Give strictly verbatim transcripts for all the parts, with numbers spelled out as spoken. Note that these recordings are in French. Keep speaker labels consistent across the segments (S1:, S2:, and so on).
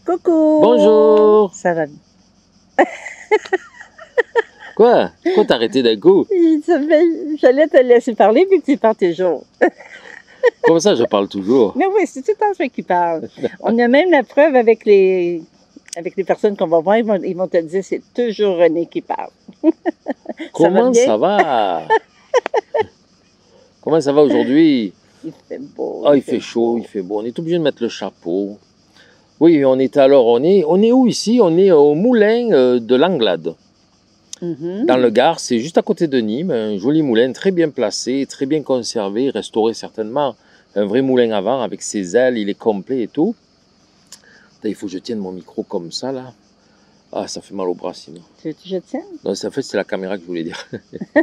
S1: Coucou!
S2: Bonjour!
S1: Ça va bien?
S2: Quoi? Pourquoi t'as arrêté d'un coup?
S1: J'allais te laisser parler, puis tu parles toujours.
S2: Comment ça, je parle toujours?
S1: Mais oui, c'est tout le temps toi qui parle. On a même la preuve avec les, avec les personnes qu'on va voir, ils vont, ils vont te dire c'est toujours René qui parle.
S2: Comment
S1: ça
S2: ça va? Comment ça va aujourd'hui?
S1: Il fait beau.
S2: Ah, il fait chaud, il fait beau. On est obligé de mettre le chapeau. Oui, on est alors, on est, on est où ici? On est au moulin euh, de l'Anglade.
S1: Mm-hmm.
S2: Dans le Gard, c'est juste à côté de Nîmes, un joli moulin, très bien placé, très bien conservé, restauré certainement. Un vrai moulin à vent avec ses ailes, il est complet et tout. Il faut que je tienne mon micro comme ça, là. Ah, ça fait mal au bras, sinon.
S1: Tu veux que je tienne?
S2: Non, en fait, c'est la caméra que je voulais dire.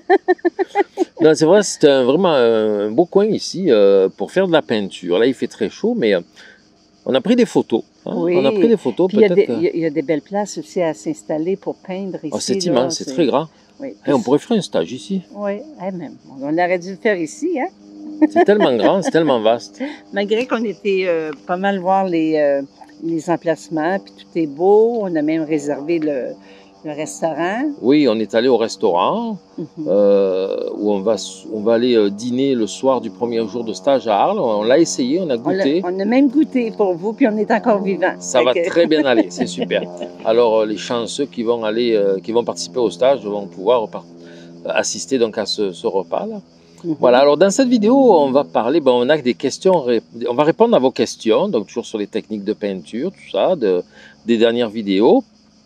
S2: Non, c'est vrai, c'est un, vraiment un beau coin ici euh, pour faire de la peinture. Là, il fait très chaud, mais euh, on a pris des photos. Hein?
S1: Oui.
S2: On a pris des photos,
S1: peut-être.
S2: peut-être.
S1: Il y, y, a des belles places aussi à s'installer pour peindre ici.
S2: Oh, c'est immense, c'est très grand.
S1: Oui.
S2: Hey, on pourrait faire un stage ici.
S1: Oui, hey, même. On aurait dû le faire ici, hein?
S2: C'est tellement grand, c'est tellement vaste.
S1: Malgré qu'on était euh, pas mal voir les, euh, les emplacements, puis tout est beau, on a même réservé le, le restaurant.
S2: Oui, on est allé au restaurant mm-hmm. euh, où on va, on va aller euh, dîner le soir du premier jour de stage à Arles. On l'a essayé, on a goûté.
S1: On, on a même goûté pour vous, puis on est encore vivant.
S2: Ça va que... très bien aller, c'est super. Alors, euh, les chanceux qui vont aller, euh, qui vont participer au stage vont pouvoir assister donc à ce, ce repas-là. Mmh. Voilà, alors dans cette vidéo, on va parler, ben, on a des questions, on va répondre à vos questions, donc toujours sur les techniques de peinture, tout ça, de, des dernières vidéos.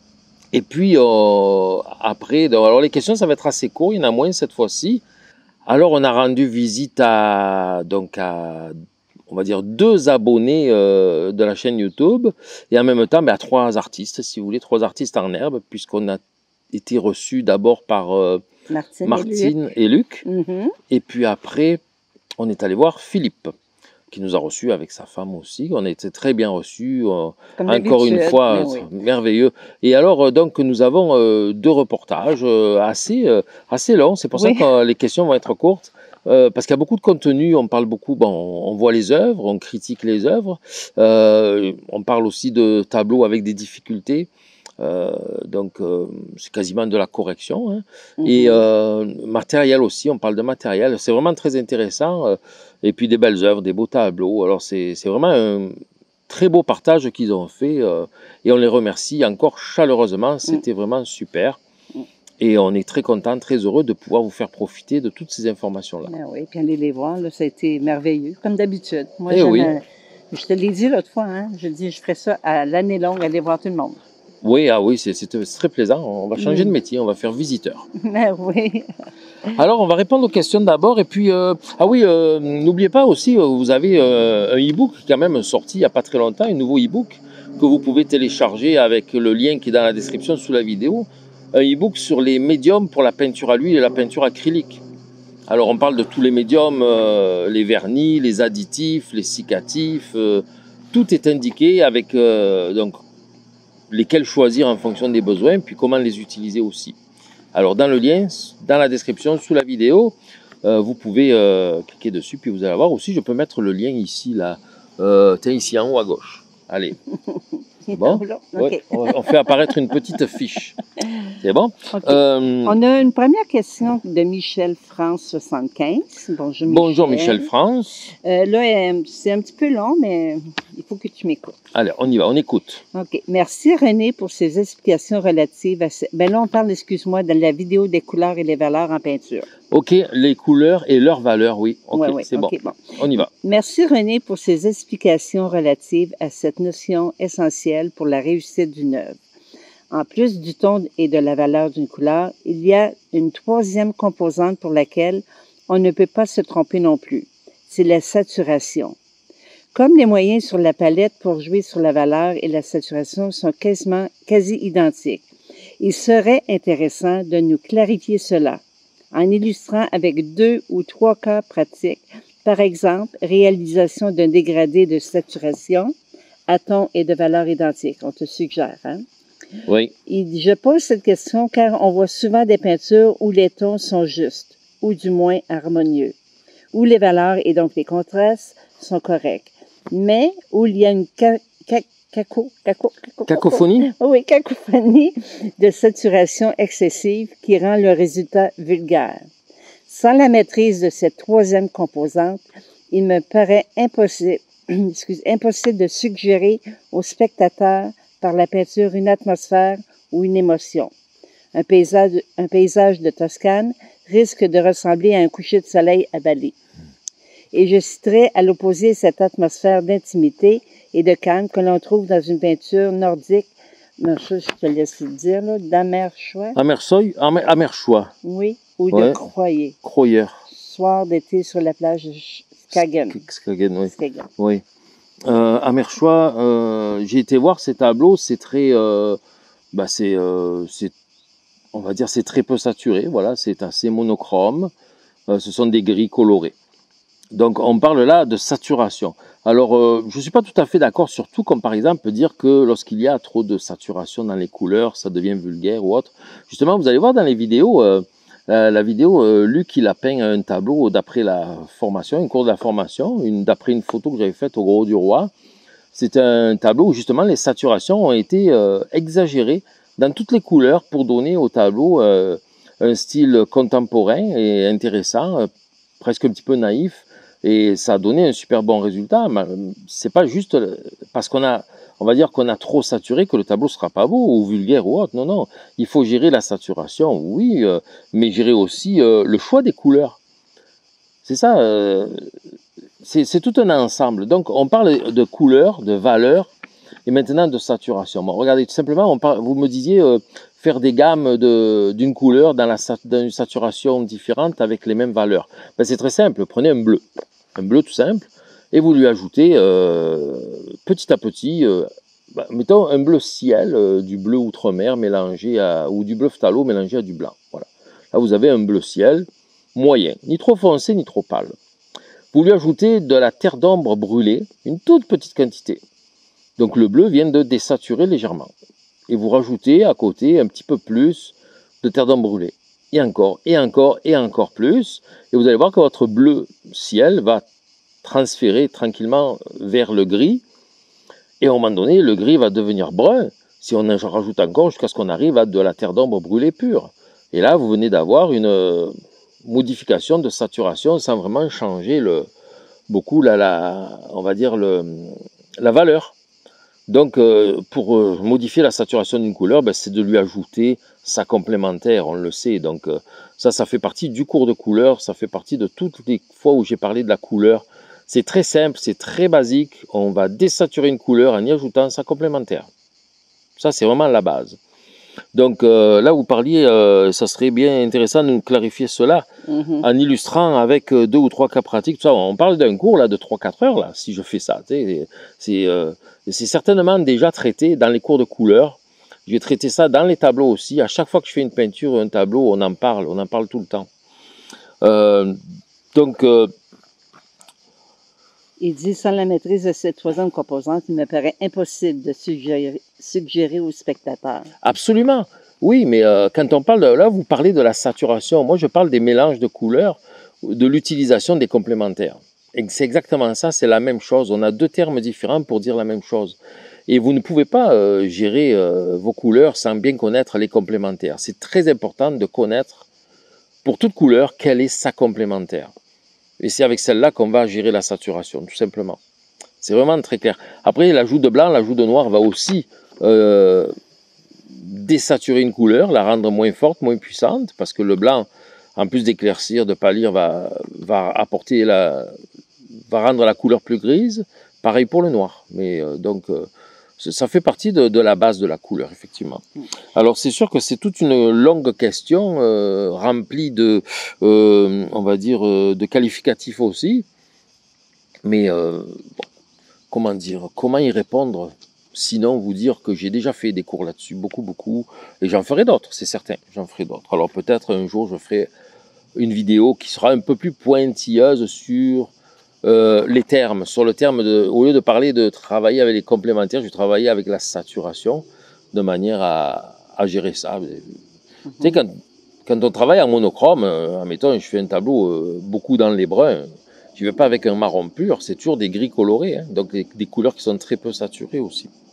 S2: Et puis euh, après, donc, alors les questions, ça va être assez court, il y en a moins cette fois-ci. Alors on a rendu visite à, donc à, on va dire, deux abonnés euh, de la chaîne YouTube, et en même temps, ben, à trois artistes, si vous voulez, trois artistes en herbe, puisqu'on a été reçus d'abord par... Euh,
S1: Martine,
S2: Martine et Luc.
S1: Et, Luc. Mm-hmm.
S2: Et puis après, on est allé voir Philippe, qui nous a reçus avec sa femme aussi. On a été très bien reçus. Euh, encore une fois, oui. Merveilleux. Et alors, euh, donc, nous avons euh, deux reportages euh, assez, euh, assez longs. C'est pour oui. ça que les questions vont être courtes. Euh, parce qu'il y a beaucoup de contenu, on parle beaucoup, bon, on voit les œuvres, on critique les œuvres, euh, on parle aussi de tableaux avec des difficultés. Euh, donc, euh, c'est quasiment de la correction. Hein. Mm-hmm. Et euh, matériel aussi, on parle de matériel. C'est vraiment très intéressant. Euh, et puis des belles œuvres, des beaux tableaux. Alors, c'est vraiment un très beau partage qu'ils ont fait. Euh, et on les remercie encore chaleureusement. C'était mm. vraiment super. Mm. Et on est très content, très heureux de pouvoir vous faire profiter de toutes ces informations-là.
S1: Ben oui, puis allez les voir. Là, ça a été merveilleux, comme d'habitude. Moi,
S2: eh oui.
S1: je te l'ai dit l'autre fois. Hein, je dis, je ferai ça à l'année longue, aller voir tout le monde.
S2: Oui, ah oui, c'est très plaisant. On va changer mmh. de métier, on va faire visiteur.
S1: Ben oui.
S2: Alors, on va répondre aux questions d'abord. Et puis, euh, ah oui, euh, n'oubliez pas aussi, vous avez euh, un e-book quand même sorti il n'y a pas très longtemps, un nouveau e-book que vous pouvez télécharger avec le lien qui est dans la description sous la vidéo. Un e-book sur les médiums pour la peinture à l'huile et la peinture acrylique. Alors, on parle de tous les médiums, euh, les vernis, les additifs, les cicatifs. Euh, tout est indiqué avec... Euh, donc, lesquels choisir en fonction des besoins, puis comment les utiliser aussi. Alors dans le lien, dans la description, sous la vidéo, euh, vous pouvez euh, cliquer dessus, puis vous allez voir aussi, je peux mettre le lien ici, là, euh, tiens, ici en haut à gauche. Allez. Bon,
S1: okay.
S2: Ouais, on, on fait apparaître une petite fiche. C'est bon?
S1: Okay.
S2: Euh,
S1: on a une première question de Michel France soixante-quinze. Bonjour Michel.
S2: Bonjour Michel France.
S1: Euh, là, c'est un petit peu long, mais il faut que tu m'écoutes.
S2: Allez, on y va, on écoute.
S1: OK. Merci René pour ces explications relatives à... Ce... Ben là, on parle, excuse-moi, de la vidéo des couleurs et les valeurs en peinture.
S2: OK, les couleurs et leurs valeurs, oui. OK, ouais, ouais. c'est okay, bon. bon. On y va.
S1: Merci René pour ces explications relatives à cette notion essentielle pour la réussite d'une œuvre. En plus du ton et de la valeur d'une couleur, il y a une troisième composante pour laquelle on ne peut pas se tromper non plus. C'est la saturation. Comme les moyens sur la palette pour jouer sur la valeur et la saturation sont quasiment, quasi identiques, il serait intéressant de nous clarifier cela en illustrant avec deux ou trois cas pratiques. Par exemple, réalisation d'un dégradé de saturation à ton et de valeur identique. On te suggère, hein?
S2: Oui.
S1: Il, je pose cette question car on voit souvent des peintures où les tons sont justes, ou du moins harmonieux, où les valeurs et donc les contrastes sont corrects, mais où il y a une ca ca caco, caco, caco,
S2: cacophonie?
S1: Oui, cacophonie de saturation excessive qui rend le résultat vulgaire. Sans la maîtrise de cette troisième composante, il me paraît impossible, excuse, impossible de suggérer au spectateur par la peinture une atmosphère ou une émotion. Un paysage, un paysage de Toscane risque de ressembler à un coucher de soleil à Bali. Et je citerai à l'opposé cette atmosphère d'intimité et de calme que l'on trouve dans une peinture nordique, non, ça, je te laisse le dire, là, d'Amerchois.
S2: Amersoy, Amer, Amerchois.
S1: Oui, ou
S2: ouais.
S1: de Croyer.
S2: Croyer.
S1: Soir d'été sur la plage de Skagen.
S2: Skagen, oui.
S1: Skagen.
S2: Oui. Euh, Amerchois, euh, j'ai été voir ces tableaux, c'est très, euh, bah c'est, euh, c'est, on va dire, c'est très peu saturé, voilà, c'est assez monochrome, euh, ce sont des gris colorés. Donc on parle là de saturation. Alors euh, je ne suis pas tout à fait d'accord, surtout comme par exemple dire que lorsqu'il y a trop de saturation dans les couleurs, ça devient vulgaire ou autre. Justement, vous allez voir dans les vidéos, euh, la, la vidéo, euh, Luc il a peint un tableau d'après la formation, une cours de la formation, une, d'après une photo que j'avais faite au Gros du Roi. C'est un tableau où justement les saturations ont été euh, exagérées dans toutes les couleurs pour donner au tableau euh, un style contemporain et intéressant, euh, presque un petit peu naïf. Et ça a donné un super bon résultat. C'est pas juste parce qu'on a, on va dire qu'on a trop saturé que le tableau sera pas beau ou vulgaire ou autre. Non, non. Il faut gérer la saturation, oui, euh, mais gérer aussi euh, le choix des couleurs. C'est ça. Euh, c'est tout un ensemble. Donc, on parle de couleurs, de valeurs et maintenant de saturation. Bon, regardez, tout simplement, on parle, vous me disiez euh, faire des gammes d'une couleur dans, la, dans une saturation différente avec les mêmes valeurs. Ben, c'est très simple. Prenez un bleu. Un bleu tout simple, et vous lui ajoutez euh, petit à petit, euh, bah, mettons un bleu ciel, euh, du bleu outre-mer mélangé à, ou du bleu phthalo mélangé à du blanc. Voilà. Là, vous avez un bleu ciel moyen, ni trop foncé, ni trop pâle. Vous lui ajoutez de la terre d'ombre brûlée, une toute petite quantité. Donc le bleu vient de désaturer légèrement. Et vous rajoutez à côté un petit peu plus de terre d'ombre brûlée. Et encore, et encore, et encore plus. Et vous allez voir que votre bleu ciel va transférer tranquillement vers le gris. Et à un moment donné, le gris va devenir brun, si on en rajoute encore, jusqu'à ce qu'on arrive à de la terre d'ombre brûlée pure. Et là, vous venez d'avoir une modification de saturation sans vraiment changer le, beaucoup la, la, on va dire le, la valeur. Donc, euh, pour euh, modifier la saturation d'une couleur, ben, c'est de lui ajouter sa complémentaire, on le sait. Donc, euh, ça, ça fait partie du cours de couleur, ça fait partie de toutes les fois où j'ai parlé de la couleur. C'est très simple, c'est très basique. On va désaturer une couleur en y ajoutant sa complémentaire. Ça, c'est vraiment la base. Donc, euh, là, vous parliez, euh, ça serait bien intéressant de nous clarifier cela mm-hmm. en illustrant avec deux ou trois cas pratiques. Tout ça, on parle d'un cours là, de trois quatre heures, là, si je fais ça. C'est euh, certainement déjà traité dans les cours de couleur. Je vais traiter ça dans les tableaux aussi. À chaque fois que je fais une peinture ou un tableau, on en parle, on en parle tout le temps. Euh, donc... Euh,
S1: Il dit, sans la maîtrise de cette troisième composante, il me paraît impossible de suggérer, suggérer aux spectateurs.
S2: Absolument. Oui, mais euh, quand on parle de... Là, vous parlez de la saturation. Moi, je parle des mélanges de couleurs, de l'utilisation des complémentaires. Et c'est exactement ça, c'est la même chose. On a deux termes différents pour dire la même chose. Et vous ne pouvez pas euh, gérer euh, vos couleurs sans bien connaître les complémentaires. C'est très important de connaître, pour toute couleur, quelle est sa complémentaire. Et c'est avec celle-là qu'on va gérer la saturation, tout simplement. C'est vraiment très clair. Après, l'ajout de blanc, l'ajout de noir va aussi euh, désaturer une couleur, la rendre moins forte, moins puissante, parce que le blanc, en plus d'éclaircir, de pâlir, va, va apporter la, va rendre la couleur plus grise. Pareil pour le noir. Mais euh, donc, euh, ça fait partie de, de la base de la couleur, effectivement. Alors, c'est sûr que c'est toute une longue question, euh, remplie de, euh, on va dire, euh, de qualificatifs aussi. Mais, euh, bon, comment dire, comment y répondre? Sinon, vous dire que j'ai déjà fait des cours là-dessus, beaucoup, beaucoup. Et j'en ferai d'autres, c'est certain, j'en ferai d'autres. Alors, peut-être un jour, je ferai une vidéo qui sera un peu plus pointilleuse sur... Euh, les termes, sur le terme, de, au lieu de parler de travailler avec les complémentaires, je vais travailler avec la saturation de manière à, à gérer ça. Mm-hmm. Tu sais, quand, quand on travaille en monochrome, euh, admettons, je fais un tableau euh, beaucoup dans les bruns, je ne vais pas avec un marron pur, c'est toujours des gris colorés, hein, donc des, des couleurs qui sont très peu saturées aussi.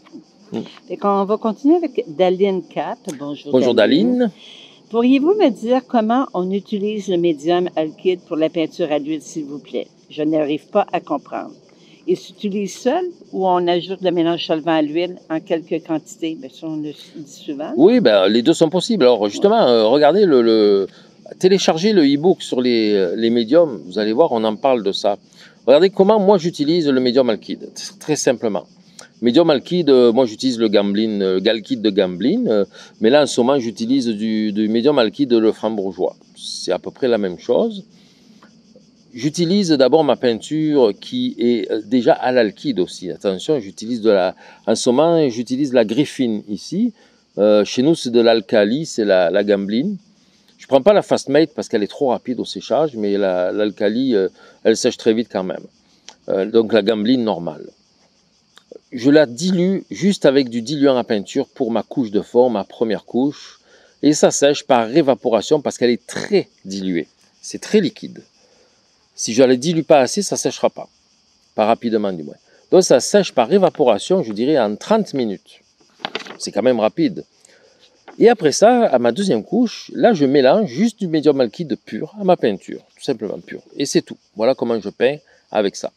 S1: Mm. On va continuer avec Daline Cap. Bonjour,
S2: Bonjour Daline. Daline.
S1: Pourriez-vous me dire comment on utilise le médium alkyd pour la peinture à l'huile, s'il vous plaît? Je n'arrive pas à comprendre. Il s'utilise seul ou on ajoute le mélange solvant à l'huile en quelques quantités? Bien, ça, on le dit souvent.
S2: Oui, ben, les deux sont possibles. Alors justement, ouais. euh, regardez, le, le... téléchargez le e-book sur les, les médiums. Vous allez voir, on en parle de ça. Regardez comment moi j'utilise le médium alkyd, très simplement. Médium alkyd, euh, moi j'utilise le Gamblin, le Galkyd de Gamblin, euh, mais là en ce moment j'utilise du, du médium alkyd le Franc-Bourgeois. C'est à peu près la même chose. J'utilise d'abord ma peinture qui est déjà à l'alkyd aussi. Attention, j'utilise de la, en ce moment j'utilise la Griffin ici. Euh, chez nous c'est de l'alcali, c'est la, la Gamblin. Je ne prends pas la Fastmate parce qu'elle est trop rapide au séchage, mais l'alcali, la, euh, elle sèche très vite quand même. Euh, donc la Gamblin normale. Je la dilue juste avec du diluant à peinture pour ma couche de fond, ma première couche. Et ça sèche par évaporation parce qu'elle est très diluée. C'est très liquide. Si je ne la dilue pas assez, ça ne séchera pas. Pas rapidement du moins. Donc ça sèche par évaporation, je dirais, en trente minutes. C'est quand même rapide. Et après ça, à ma deuxième couche, là je mélange juste du médium alkyd pur à ma peinture. Tout simplement pur. Et c'est tout. Voilà comment je peins avec ça.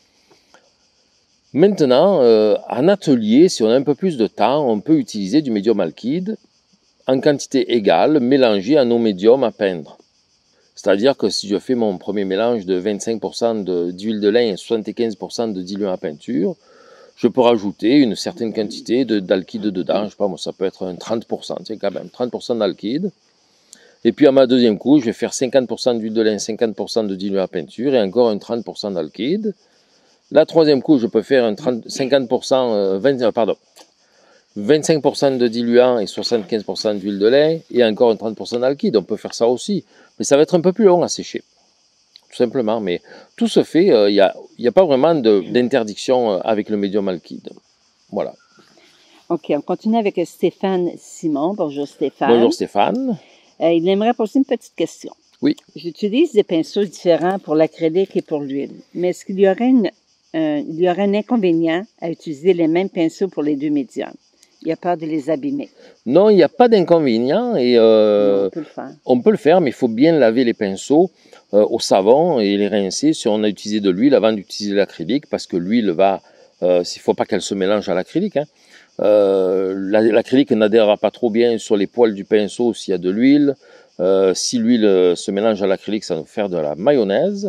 S2: Maintenant, euh, en atelier, si on a un peu plus de temps, on peut utiliser du médium alkyd en quantité égale, mélangé à nos médiums à peindre. C'est-à-dire que si je fais mon premier mélange de vingt-cinq pour cent d'huile de, de lin et soixante-quinze pour cent de diluant à peinture, je peux rajouter une certaine quantité d'alkyd de, dedans. Je sais pas, moi, ça peut être un trente pour cent, tiens, quand même, trente pour cent d'alkyd. Et puis à ma deuxième couche, je vais faire cinquante pour cent d'huile de lin, cinquante pour cent de diluant à peinture et encore un trente pour cent d'alkyd. La troisième couche, je peux faire un trente, cinquante pour cent, euh, vingt, pardon, vingt-cinq pour cent de diluant et soixante-quinze pour cent d'huile de lin et encore un trente pour cent d'alkyd. On peut faire ça aussi. Mais ça va être un peu plus long à sécher. Tout simplement. Mais tout se fait. Il euh, n'y a, y a pas vraiment d'interdiction avec le médium alkyd. Voilà.
S1: OK. On continue avec Stéphane Simon. Bonjour Stéphane.
S2: Bonjour Stéphane.
S1: Euh, il aimerait poser une petite question.
S2: Oui.
S1: J'utilise des pinceaux différents pour l'acrylique et pour l'huile. Mais est-ce qu'il y aurait une Euh, il y aurait un inconvénient à utiliser les mêmes pinceaux pour les deux médiums. Il y a peur de les abîmer.
S2: Non, il n'y a pas d'inconvénient. Et euh,
S1: non, on peut le faire.
S2: On peut le faire, mais il faut bien laver les pinceaux euh, au savon et les rincer si on a utilisé de l'huile avant d'utiliser l'acrylique, parce que l'huile va, euh, il ne faut pas qu'elle se mélange à l'acrylique. Hein. Euh, l'acrylique n'adhérera pas trop bien sur les poils du pinceau s'il y a de l'huile. Euh, si l'huile se mélange à l'acrylique, ça va nous faire de la mayonnaise.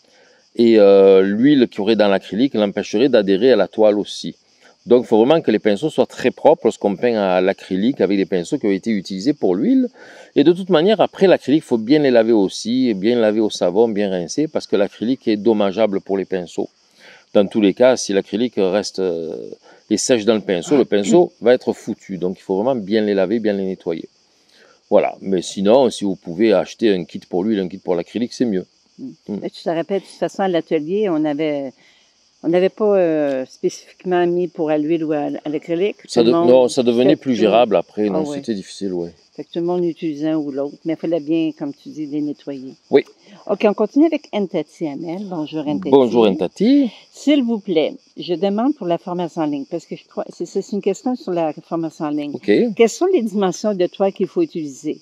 S2: Et euh, l'huile qu'il y aurait dans l'acrylique l'empêcherait d'adhérer à la toile aussi. Donc il faut vraiment que les pinceaux soient très propres lorsqu'on peint à l'acrylique avec des pinceaux qui ont été utilisés pour l'huile. Et de toute manière, après l'acrylique, il faut bien les laver aussi, bien laver au savon, bien rincer, parce que l'acrylique est dommageable pour les pinceaux. Dans tous les cas, si l'acrylique reste euh, et sèche dans le pinceau, le pinceau va être foutu. Donc il faut vraiment bien les laver, bien les nettoyer. Voilà. Mais sinon, si vous pouvez acheter un kit pour l'huile, un kit pour l'acrylique, c'est mieux.
S1: Mm. Tu te rappelles, de toute façon, à l'atelier, on avait, on n'avait pas euh, spécifiquement mis pour à l'huile ou à, à l'acrylique.
S2: Ça de, non, ça devenait plus gérable après. Non, ah, c'était ouais. difficile, oui.
S1: Fait que tout le monde utilisait un ou l'autre, mais il fallait bien, comme tu dis, les nettoyer.
S2: Oui.
S1: OK, on continue avec Ntati Amel. Bonjour Ntati.
S2: Bonjour Ntati.
S1: S'il vous plaît, je demande pour la formation en ligne, parce que je crois, c'est une question sur la formation en ligne.
S2: OK.
S1: Quelles sont les dimensions de toile qu'il faut utiliser?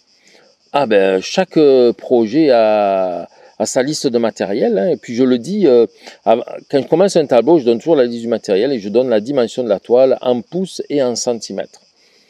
S2: Ah ben, chaque projet a, a sa liste de matériel. Hein, et puis je le dis, euh, quand je commence un tableau, je donne toujours la liste du matériel et je donne la dimension de la toile en pouces et en centimètres.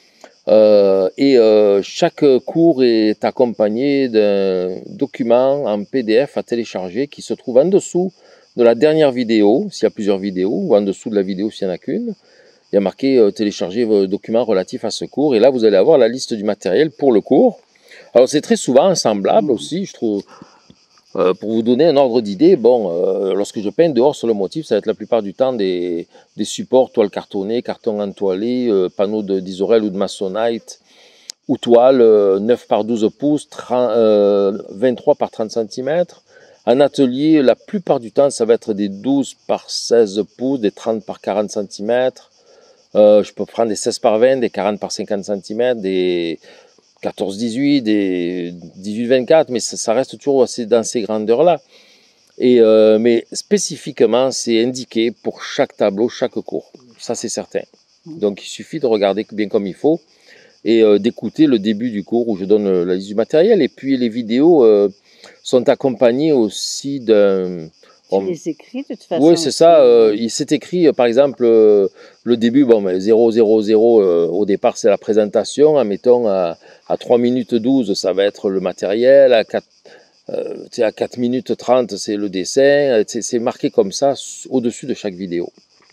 S2: Euh, et euh, chaque cours est accompagné d'un document en P D F à télécharger qui se trouve en dessous de la dernière vidéo, s'il y a plusieurs vidéos, ou en dessous de la vidéo s'il n'y en a qu'une. Il y a marqué euh, « Télécharger vos documents relatifs à ce cours » et là vous allez avoir la liste du matériel pour le cours. Alors c'est très souvent semblable aussi, je trouve. Euh, pour vous donner un ordre d'idée, bon, euh, lorsque je peins dehors sur le motif, ça va être la plupart du temps des, des supports, toile cartonnée, carton entoilé, euh, panneaux d'Isorel ou de Masonite, ou toile euh, neuf par douze pouces, trente, euh, vingt-trois par trente centimètres. En atelier, la plupart du temps, ça va être des douze par seize pouces, des trente par quarante centimètres. Euh, je peux prendre des seize par vingt, des quarante par cinquante centimètres, des quatorze dix-huit, des dix-huit vingt-quatre, mais ça, ça reste toujours assez dans ces grandeurs-là. Et euh, mais spécifiquement, c'est indiqué pour chaque tableau, chaque cours. Ça, c'est certain. Donc, il suffit de regarder bien comme il faut et euh, d'écouter le début du cours où je donne euh, la liste du matériel. Et puis, les vidéos euh, sont accompagnées aussi d'un...
S1: Tu les écris de toute façon?
S2: Oui, c'est ça. Euh, il s'est écrit, euh, par exemple, euh, le début, bon, ben, zéro zéro zéro, euh, au départ, c'est la présentation. Admettons, à, à trois minutes douze, ça va être le matériel. À quatre, euh, à quatre minutes trente, c'est le dessin. C'est marqué comme ça, au-dessus de chaque vidéo.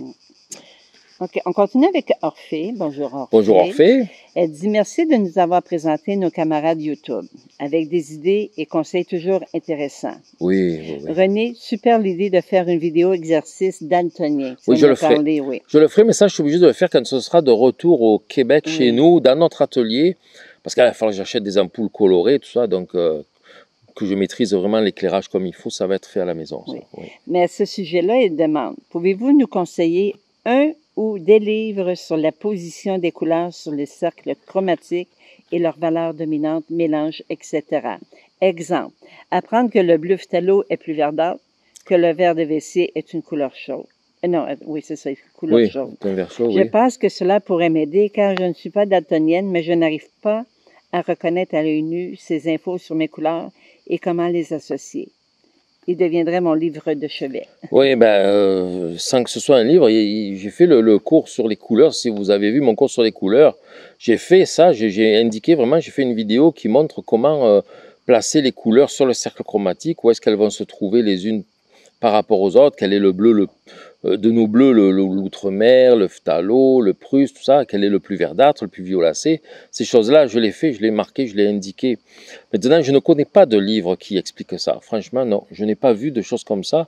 S1: OK, on continue avec Orphée. Bonjour Orphée.
S2: Bonjour Orphée.
S1: Elle dit merci de nous avoir présenté nos camarades YouTube avec des idées et conseils toujours intéressants.
S2: Oui, oui, oui.
S1: René, super l'idée de faire une vidéo exercice daltonien.
S2: Oui, je le ferai. Parlé, oui. Je le ferai, mais ça, je suis obligé de le faire quand ce sera de retour au Québec, oui. Chez nous, dans notre atelier, parce qu'il va falloir que j'achète des ampoules colorées, tout ça, donc euh, que je maîtrise vraiment l'éclairage comme il faut, ça va être fait à la maison.
S1: Oui.
S2: Ça, oui.
S1: Mais à ce sujet-là, il demande, pouvez-vous nous conseiller un ou des livres sur la position des couleurs sur les cercles chromatiques et leurs valeurs dominantes, mélange, et cetera. Exemple, apprendre que le bleu phthalo est plus verdâtre, que le vert de W C est une couleur chaude. Non, oui, c'est ça, une couleur
S2: oui,
S1: chaude.
S2: Un vert chaud,
S1: je
S2: oui.
S1: pense que cela pourrait m'aider car je ne suis pas daltonienne, mais je n'arrive pas à reconnaître à l'œil nu ces infos sur mes couleurs et comment les associer. Il deviendrait mon livre de chevet.
S2: Oui, ben, euh, sans que ce soit un livre, j'ai fait le, le cours sur les couleurs. Si vous avez vu mon cours sur les couleurs, j'ai fait ça, j'ai indiqué vraiment, j'ai fait une vidéo qui montre comment euh, placer les couleurs sur le cercle chromatique, où est-ce qu'elles vont se trouver les unes par rapport aux autres, quel est le bleu, le, euh, de nos bleus, l'outre-mer, le, le phthalo, le prusse, tout ça, quel est le plus verdâtre, le plus violacé. Ces choses-là, je l'ai fait, je l'ai marqué, je l'ai indiqué. Maintenant, je ne connais pas de livre qui explique ça. Franchement, non, je n'ai pas vu de choses comme ça.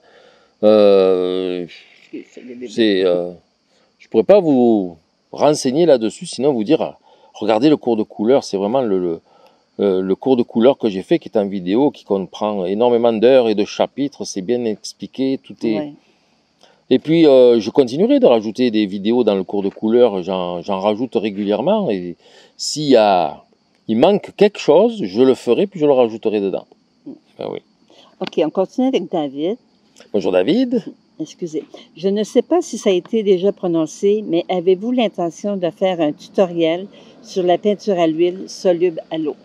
S2: Euh, c'est, euh, je ne pourrais pas vous renseigner là-dessus, sinon vous dire, ah, regardez le cours de couleur, c'est vraiment le... le Euh, le cours de couleur que j'ai fait, qui est en vidéo, qui comprend énormément d'heures et de chapitres, c'est bien expliqué, tout est... Ouais. Et puis, euh, je continuerai de rajouter des vidéos dans le cours de couleur, j'en rajoute régulièrement, et s'il y a... il manque quelque chose, je le ferai, puis je le rajouterai dedans. Ben oui.
S1: OK, on continue avec David.
S2: Bonjour David.
S1: Excusez. Je ne sais pas si ça a été déjà prononcé, mais avez-vous l'intention de faire un tutoriel sur la peinture à l'huile soluble à l'eau?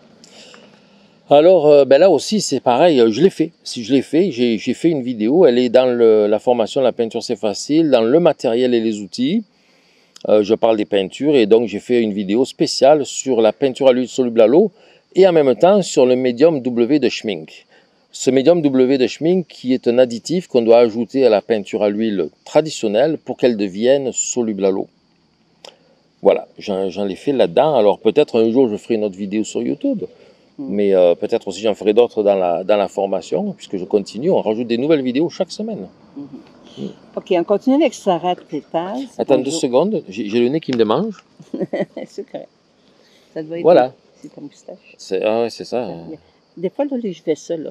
S2: Alors, euh, ben là aussi, c'est pareil, je l'ai fait. Si je l'ai fait, j'ai fait une vidéo, elle est dans le, la formation La peinture c'est facile, dans le matériel et les outils. Euh, je parle des peintures et donc j'ai fait une vidéo spéciale sur la peinture à l'huile soluble à l'eau et en même temps sur le médium W de Schmink. Ce médium W de Schmink qui est un additif qu'on doit ajouter à la peinture à l'huile traditionnelle pour qu'elle devienne soluble à l'eau. Voilà, j'en ai fait là-dedans. Alors peut-être un jour je ferai une autre vidéo sur YouTube. Mais euh, peut-être aussi j'en ferai d'autres dans la, dans la formation, puisque je continue, on rajoute des nouvelles vidéos chaque semaine.
S1: Mm-hmm. Mm. OK, on continue avec Sarah Tépaz.
S2: Attends Bonjour. deux secondes, j'ai le nez qui me démange.
S1: C'est correct. Ça doit être
S2: voilà.
S1: C'est ta moustache.
S2: Ah ouais, c'est ça.
S1: Des fois, là, je fais ça, là.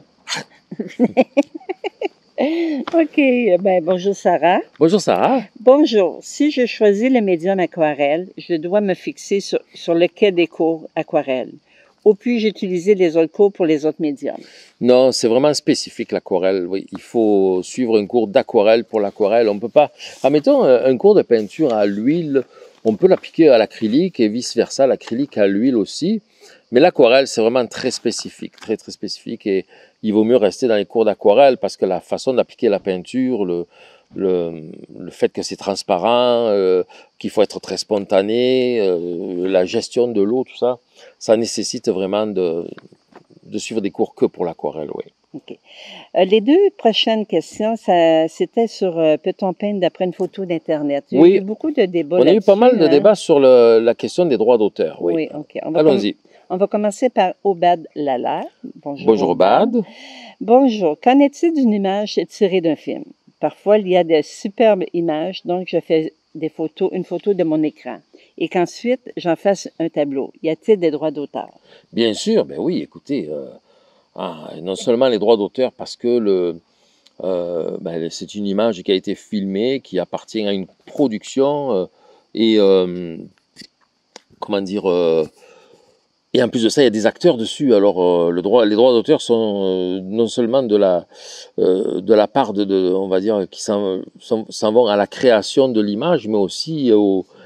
S1: OK, ben bonjour Sarah.
S2: Bonjour Sarah.
S1: Bonjour. Si je choisis le médium aquarelle, je dois me fixer sur, sur lequel des cours aquarelle. Ou puis-je utiliser les autres cours pour les autres médiums?
S2: Non, c'est vraiment spécifique l'aquarelle. Oui, il faut suivre un cours d'aquarelle pour l'aquarelle. On peut pas. Admettons un cours de peinture à l'huile, on peut l'appliquer à l'acrylique et vice versa, l'acrylique à l'huile aussi. Mais l'aquarelle, c'est vraiment très spécifique, très très spécifique. Et il vaut mieux rester dans les cours d'aquarelle parce que la façon d'appliquer la peinture, le Le, le fait que c'est transparent, euh, qu'il faut être très spontané, euh, la gestion de l'eau, tout ça, ça nécessite vraiment de, de suivre des cours que pour l'aquarelle, oui.
S1: OK. Euh, les deux prochaines questions, c'était sur euh, peut-on peindre d'après une photo d'Internet? Il y a
S2: oui.
S1: eu beaucoup de débats
S2: On a eu pas mal de
S1: hein?
S2: débats sur le, la question des droits d'auteur, oui.
S1: Oui, OK.
S2: Allons-y.
S1: On va commencer par Obad Lala. Bonjour,
S2: Bonjour Obad.
S1: Obad. Bonjour. Qu'en est-il d'une image tirée d'un film? Parfois, il y a de superbes images, donc je fais des photos, une photo de mon écran. Et qu'ensuite, j'en fasse un tableau. Y a-t-il des droits d'auteur?
S2: Bien sûr, ben oui, écoutez, euh, ah, non seulement les droits d'auteur parce que le, euh, ben, c'est une image qui a été filmée, qui appartient à une production, euh, et euh, comment dire... Euh, Et en plus de ça, il y a des acteurs dessus. Alors, euh, le droit, les droits d'auteur sont euh, non seulement de la, euh, de la part de, de, on va dire, qui s'en vont à la création de l'image, mais aussi au,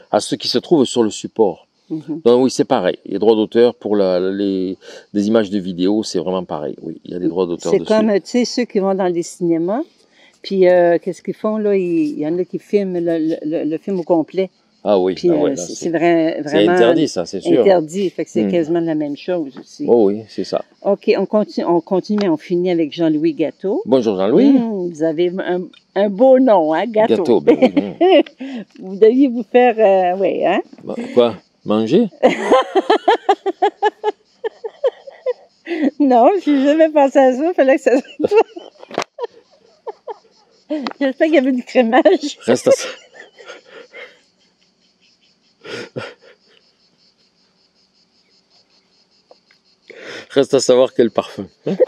S2: à ce qui se trouve sur le support.
S1: Mm-hmm.
S2: Donc oui, c'est pareil. Les droits d'auteur pour la, les, les images de vidéo, c'est vraiment pareil. Oui, il y a des droits d'auteur dessus.
S1: C'est comme, tu sais, ceux qui vont dans les cinémas, puis euh, qu'est-ce qu'ils font là? Il, il y en a qui filment le, le, le film au complet.
S2: Ah oui,
S1: puis,
S2: ah ouais,
S1: euh, c'est vrai, vraiment
S2: c'est interdit, ça, c'est sûr.
S1: Interdit, fait que c'est
S2: mm.
S1: quasiment la même chose aussi.
S2: Oh oui, c'est ça.
S1: OK, on continue, on continue, mais on finit avec Jean-Louis Gâteau.
S2: Bonjour Jean-Louis.
S1: Mmh, vous avez un, un beau nom, hein, Gâteau.
S2: Gâteau, ben oui. Mm.
S1: Vous deviez vous faire, euh, oui, hein?
S2: Bah, quoi? Manger?
S1: Non, je n'ai jamais pensé à ça, il fallait que ça soit J'espère qu'il y avait du crémage.
S2: Reste à ça. Reste à savoir quel parfum. Hein?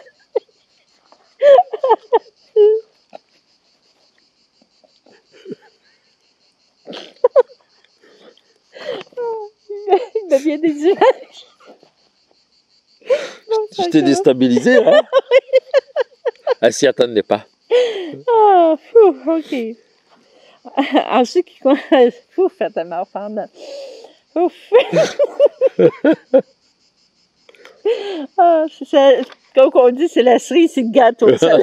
S1: Il m'a bien des images.
S2: Je t'ai déstabilisé, hein? Elle s'y attendait pas.
S1: Ah, fou, OK. En ce qui concerne... Fou, faites ma femme. Ouf. Ah, c'est comme on dit, c'est la cerise, c'est le gâteau. Ça.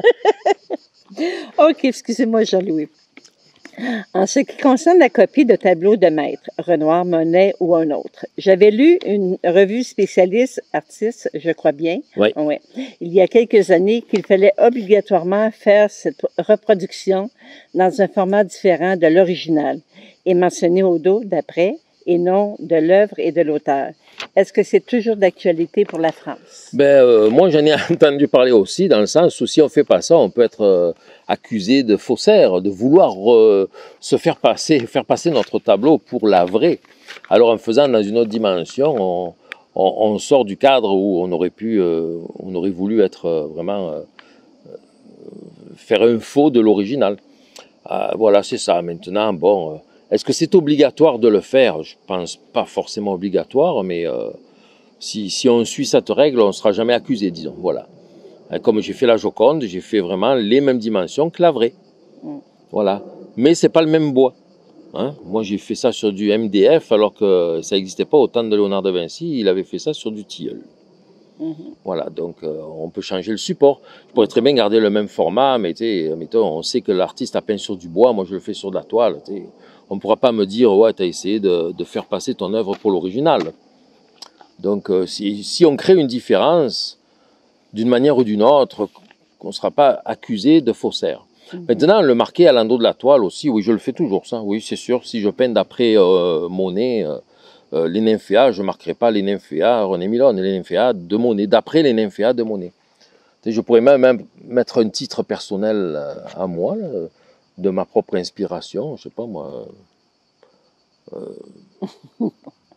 S1: OK, excusez-moi, Jean-Louis. En ce qui concerne la copie de tableaux de maître, Renoir, Monet ou un autre, j'avais lu une revue spécialiste artiste, je crois bien,
S2: oui.
S1: Ouais, il y a quelques années, qu'il fallait obligatoirement faire cette reproduction dans un format différent de l'original et mentionner au dos d'après et non de l'œuvre et de l'auteur. Est-ce que c'est toujours d'actualité pour la France?
S2: Ben, euh, moi, j'en ai entendu parler aussi, dans le sens où si on ne fait pas ça, on peut être euh, accusé de faussaire, de vouloir euh, se faire passer, faire passer notre tableau pour la vraie. Alors, en faisant dans une autre dimension, on, on, on sort du cadre où on aurait pu, euh, on aurait voulu être euh, vraiment euh, faire un faux de l'original. Euh, voilà, c'est ça. Maintenant, bon... Euh, Est-ce que c'est obligatoire de le faire? Je pense pas forcément obligatoire, mais euh, si, si on suit cette règle, on ne sera jamais accusé, disons. Voilà. Comme j'ai fait la Joconde, j'ai fait vraiment les mêmes dimensions que la vraie. Mm. Voilà. Mais c'est pas le même bois. Hein? Moi, j'ai fait ça sur du M D F, alors que ça n'existait pas au temps de Léonard de Vinci. Il avait fait ça sur du tilleul. Mm-hmm. Voilà, donc euh, on peut changer le support. Je pourrais très bien garder le même format, mais mettons, on sait que l'artiste a peint sur du bois, moi je le fais sur de la toile. T'sais. On ne pourra pas me dire, ouais, tu as essayé de, de faire passer ton œuvre pour l'original. Donc, euh, si, si on crée une différence, d'une manière ou d'une autre, qu'on ne sera pas accusé de faussaire. Mm-hmm. Maintenant, le marquer à l'endos de la toile aussi, oui, je le fais toujours, ça. Oui, c'est sûr, si je peins d'après euh, Monet, euh, euh, les nymphéas, je ne marquerai pas les nymphéas René Milone, les nymphéas de Monet, d'après les nymphéas de Monet. Je pourrais même, même mettre un titre personnel à moi, là, de ma propre inspiration, je sais pas moi, euh,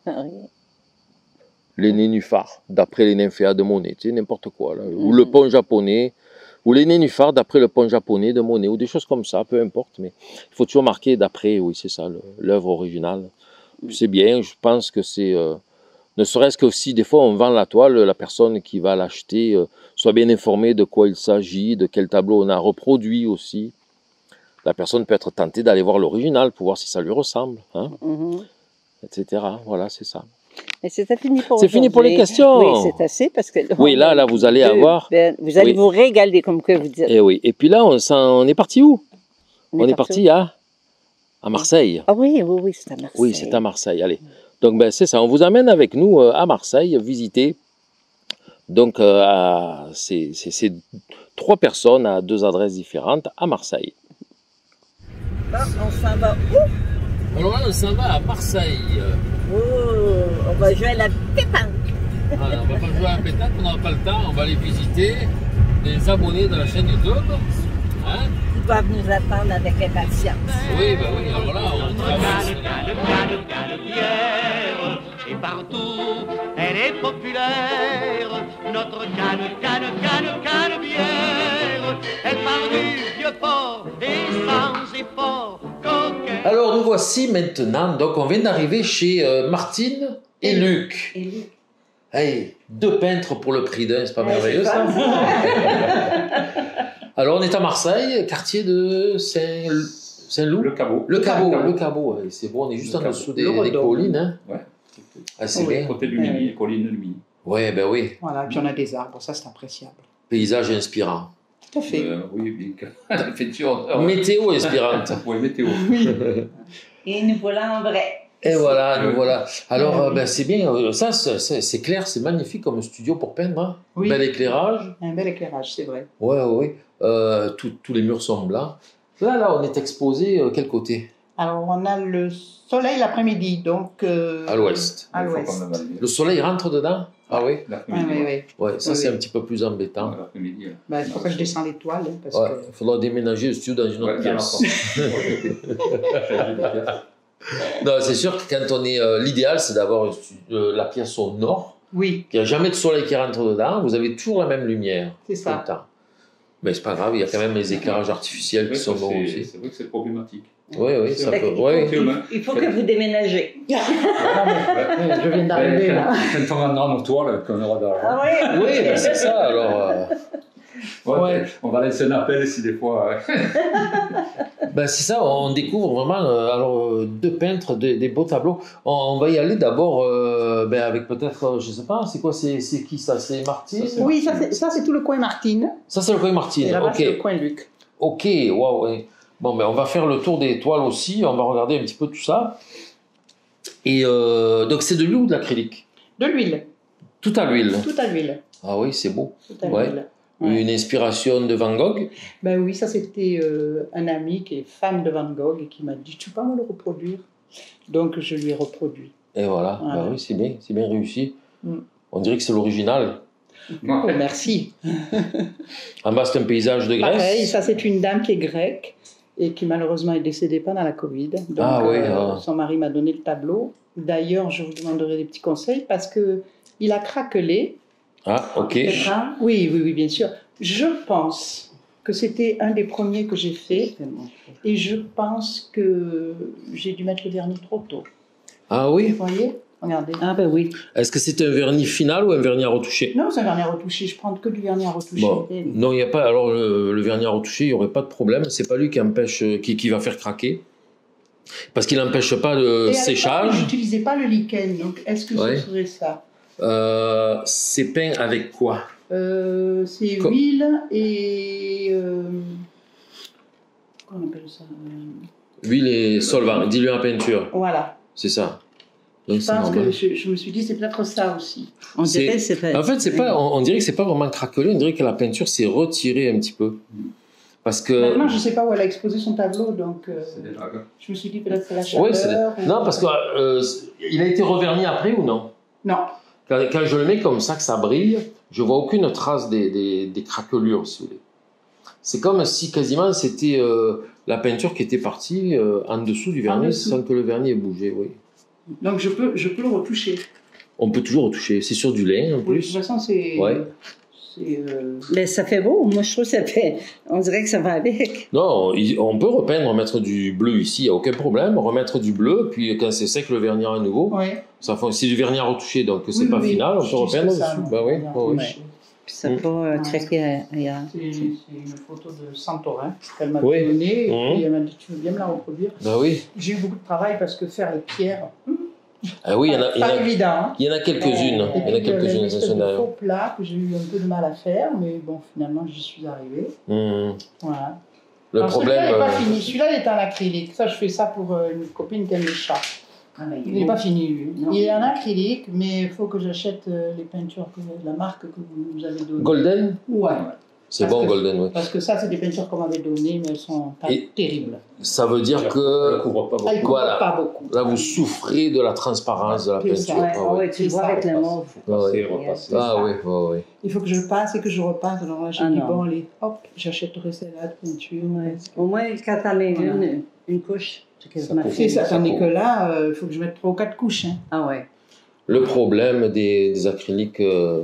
S2: les nénuphars, d'après les nymphéas de Monet, tu sais, n'importe quoi, là. Mm-hmm. Ou le pont japonais, ou les nénuphars d'après le pont japonais de Monet, ou des choses comme ça, peu importe, mais il faut toujours marquer d'après, oui, c'est ça, l'œuvre originale. Mm-hmm. C'est bien, je pense que c'est, euh, ne serait-ce que si des fois on vend la toile, la personne qui va l'acheter euh, soit bien informée de quoi il s'agit, de quel tableau on a reproduit aussi. La personne peut être tentée d'aller voir l'original pour voir si ça lui ressemble, hein, mm-hmm. et cetera. Voilà, c'est ça.
S1: Et c'est fini pour
S2: C'est fini pour les questions.
S1: Oui, c'est assez parce que...
S2: Oui, là, là, vous allez deux, avoir...
S1: Ben, vous allez oui. vous régaler, comme que vous dites.
S2: Et oui. Et puis là, on, on est parti où? On, on est, est parti, parti à, à Marseille.
S1: Ah oui, oui, oui, c'est à Marseille.
S2: Oui, c'est à Marseille, allez. Donc, ben, c'est ça. On vous amène avec nous euh, à Marseille, visiter. Donc, euh, c'est trois personnes à deux adresses différentes à Marseille.
S1: Bon, on s'en va où?
S2: Alors là, on s'en va à Marseille.
S1: Oh, on va jouer à la pétanque.
S2: Voilà, on va pas jouer à la pétanque, on n'aura pas le temps. On va aller visiter des abonnés de la chaîne YouTube. Hein?
S1: Ils doivent nous attendre avec impatience.
S2: Oui, ben oui, alors là, on traverse.
S3: Et partout, elle est populaire. Notre canne, canne, canne, canne bière. Elle part du vieux port et sans effort.
S2: Alors nous voici maintenant, donc on vient d'arriver chez euh, Martine et, et Luc. Et Luc. Hey, deux peintres pour le prix d'un, c'est pas ouais, merveilleux ça? Alors on est à Marseille, quartier de Saint... Saint-Loup.
S4: Le Cabot.
S2: Le Cabot, le Cabot, ouais, c'est bon, on est juste le en Cabot. Dessous des, des collines. Hein.
S4: Ouais.
S2: Ah, c'est
S4: oui,
S2: bien.
S4: Côté du Mini, les collines du Mini.
S2: Ouais, ben oui.
S5: Voilà, et puis on a des arbres, ça c'est appréciable.
S2: Paysage inspirant.
S5: Tout à fait.
S4: Euh, oui, bien que la fêture. Euh,
S2: météo inspirante.
S4: Oui, météo.
S5: Oui.
S1: Et nous voilà en vrai.
S2: Et voilà, nous
S4: Oui.
S2: voilà. Alors,
S5: Oui.
S2: euh, ben, c'est bien, euh, ça, c'est, c'est, c'est clair, c'est magnifique comme studio pour peindre. Hein.
S5: Oui.
S2: Bel éclairage.
S5: Un bel éclairage, c'est vrai.
S2: Ouais, ouais, ouais. Euh, tout- tous les murs sont blancs. Là, là, on est exposé, euh, quel côté?
S5: Alors on a le soleil l'après-midi, donc... euh,
S2: À l'ouest.
S5: À
S4: Il faut
S5: l'ouest.
S4: quand même aller.
S2: Le soleil rentre dedans? Ah oui?
S5: Oui,
S4: L'après-midi.
S5: oui,
S4: ouais.
S5: oui.
S2: Ouais, ça
S5: Oui,
S2: c'est
S5: oui.
S2: un petit peu plus embêtant.
S4: Ouais, l'après-midi. là.
S5: Ben, c'est pour ça que je descends l'étoile, hein, parce
S2: Ouais,
S5: que...
S2: il faudra déménager le studio dans une autre
S4: Ouais, bien
S2: pièce.
S4: encore.
S2: Non, c'est sûr que quand on est. euh, l'idéal, c'est d'avoir un stu- euh, la pièce au nord,
S5: Oui,
S2: qu'il n'y a jamais de soleil qui rentre dedans, vous avez toujours la même lumière.
S5: c'est
S2: Tout
S5: ça.
S2: le temps. Mais c'est pas grave, il y a quand même les éclairages artificiels qui sont bons
S4: C'est
S2: aussi.
S4: c'est vrai que c'est problématique.
S2: Oui, oui, ça
S1: Fait
S2: peut.
S1: qu'il
S2: Ouais.
S1: faut- il, il faut que vous déménagez.
S5: Ouais, je viens d'arriver, là.
S4: Quand on rendra nos toiles, qu'on aura d'argent.
S1: Ah oui?
S2: Oui, mais c'est ça, alors. euh,
S4: Ouais,
S5: Ouais.
S4: On va laisser un appel si des fois. euh,
S2: Ben c'est ça, on découvre vraiment euh, alors, euh, deux peintres, des, des beaux tableaux. On, on va y aller d'abord euh, ben, avec peut-être, euh, je sais pas, c'est quoi, c'est, c'est qui ça? C'est Martine?
S4: Ça, c'est-
S5: Oui, ça c'est, ça, c'est tout le coin Martine.
S2: Ça, c'est le coin
S5: Et
S2: Martine,
S5: là-bas,
S2: ok.
S5: c'est le coin Luc.
S2: Ok, waouh, ouais. Bon, ben on va faire le tour des toiles aussi, on va regarder un petit peu tout ça. Et euh, donc c'est de l'huile ou de l'acrylique?
S5: De l'huile,
S2: Tout à l'huile.
S5: tout à l'huile.
S2: Ah oui, c'est beau.
S5: Tout à
S2: Ouais.
S5: l'huile. Ouais.
S2: Une inspiration de Van Gogh.
S5: Ben oui, ça c'était euh, un ami qui est fan de Van Gogh et qui m'a dit tu peux pas me le reproduire. Donc je lui ai reproduit.
S2: Et voilà,
S5: Voilà.
S2: ben oui, c'est bien, c'est bien réussi.
S5: Mm.
S2: On dirait que c'est l'original.
S5: Oh, merci.
S2: En bas, c'est un paysage de Grèce.
S5: Pareil, ça c'est une dame qui est grecque et qui malheureusement est décédée pendant la Covid. Donc
S2: Ah oui,
S5: euh,
S2: ah.
S5: son mari m'a donné le tableau. D'ailleurs, je vous demanderai des petits conseils parce que il a craquelé.
S2: Ah, ok.
S5: Oui, oui, oui, bien sûr. Je pense que c'était un des premiers que j'ai fait et je pense que j'ai dû mettre le vernis trop tôt.
S2: Ah oui?
S5: Vous voyez? Regardez.
S1: Ah ben oui.
S2: Est-ce que c'est un vernis final ou un vernis à retoucher?
S5: Non, c'est un vernis à retoucher. Je prends que du vernis à retoucher.
S2: Bon, non, il n'y a pas. Alors, le, le vernis à retoucher, il n'y aurait pas de problème. C'est pas lui qui empêche, qui, qui va faire craquer. Parce qu'il n'empêche pas
S5: Et à
S2: le
S5: l'époque,
S2: séchage.
S5: j'utilisais pas le lichen. Donc, est-ce que
S2: Ouais.
S5: ce serait ça?
S2: Euh, c'est peint avec quoi?
S5: Euh, c'est
S2: Co-
S5: huile et... Euh, comment on appelle ça? Euh,
S2: Huile et solvant, dilué en peinture.
S5: Voilà.
S2: C'est ça. Donc
S5: Je
S2: c'est
S5: pense
S2: normal.
S5: que je, je me suis dit, c'est peut-être ça aussi.
S1: On
S2: C'est-
S1: dirait que c'est pas...
S2: En fait, c'est pas. On, on dirait que c'est pas vraiment craquelé. On dirait que la peinture s'est retirée un petit peu. Parce que.
S5: Maintenant, je ne sais pas où elle a exposé son tableau, donc euh,
S4: C'est des dragues.
S5: je me suis dit peut-être c'est la chaleur.
S2: Oui, c'est.
S5: ou-
S2: Non, parce que euh, il a été reverni après ou non?
S5: Non.
S2: Quand, quand je le mets comme ça, que ça brille, je vois aucune trace des, des, des craquelures, si vous voulez. C'est comme si quasiment c'était euh, la peinture qui était partie euh, en dessous du vernis
S5: dessous.
S2: sans que le vernis ait bougé, oui.
S5: Donc je peux, je peux le retoucher.
S2: On peut toujours retoucher. C'est sur du lin en
S5: Oui, de
S2: plus.
S5: toute façon, c'est...
S2: Ouais.
S5: c'est, euh,
S1: Mais ça fait beau. Moi, je trouve que ça fait... On dirait que ça va avec.
S2: Non, il- on peut repeindre, remettre du bleu ici, il n'y a aucun problème. Remettre du bleu, puis quand c'est sec, le vernis à nouveau.
S5: ouais.
S2: Ça fait- c'est du vernis à retoucher, donc c'est
S5: Oui,
S2: pas
S5: oui,
S2: final, on
S5: je
S2: peut
S5: dis
S2: repeindre
S5: que ça,
S2: dessus.
S5: non.
S2: Bah oui,
S5: Non,
S2: oui, oui.
S5: ouais.
S1: Puis ça va pas euh, craquer ailleurs.
S5: C'est c'est une photo de Santorin qu'elle m'a
S2: Oui.
S5: donnée et
S2: Mhm.
S5: puis elle m'a dit tu veux bien me la reproduire.
S2: Bah oui.
S5: J'ai eu beaucoup de travail parce que faire les pierres,
S2: Ah oui, il y en a, il y en
S5: pas
S2: a,
S5: évident. Hein.
S2: il y en a quelques-unes.
S5: Et
S2: Il y en a
S5: puis, il y avait
S2: quelques-unes
S5: une
S2: à
S5: espèce
S2: stationner
S5: de
S2: derrière.
S5: faux plat que j'ai eu un peu de mal à faire, mais bon, finalement, j'y suis arrivée.
S2: Hum.
S5: Voilà.
S2: Le
S5: Alors,
S2: problème.
S5: celui-là n'est pas
S2: euh,
S5: fini. Celui-là, il est en acrylique. Ça, je fais ça pour euh, une copine qui aime les chats.
S1: Ah, ben,
S5: Il n'est pas fini, lui.
S1: Non.
S5: Il est en acrylique, mais il faut que j'achète euh, les peintures, que, la marque que vous nous avez donnée.
S2: Golden?
S5: Ouais.
S2: C'est
S5: Parce
S2: bon,
S5: que-
S2: Golden, oui.
S5: Parce que ça, c'est des peintures qu'on m'avait données, mais elles sont pas
S2: Et-
S5: terribles.
S2: Ça veut dire
S4: Elle ne
S2: que
S4: couvre pas beaucoup.
S5: Elles ne
S2: Voilà.
S5: pas beaucoup.
S2: là, vous souffrez de la transparence de la
S5: C'est ça.
S2: peinture.
S1: Ouais,
S2: Ah
S1: ah
S2: oui.
S1: ouais, tu le vois avec le mauve.
S2: Ah ouais.
S4: Passer, repasser.
S2: Ah oui, oui, oui.
S5: Il faut que je passe et que je repasse. Alors là, j'ai
S1: Ah
S5: dit,
S1: non.
S5: bon, allez, hop, j'achèterai celle-là de peinture.
S1: Ouais. Au moins, quand t'en mets
S5: Voilà.
S1: une, une couche, c'est quasiment
S4: Ça
S5: C'est
S1: fini.
S5: ça,
S4: Ça
S5: tandis
S4: faut.
S5: que là, euh, il faut que je mette trois ou quatre couches. Hein.
S1: Ah ouais.
S2: Le problème des, des acryliques, euh,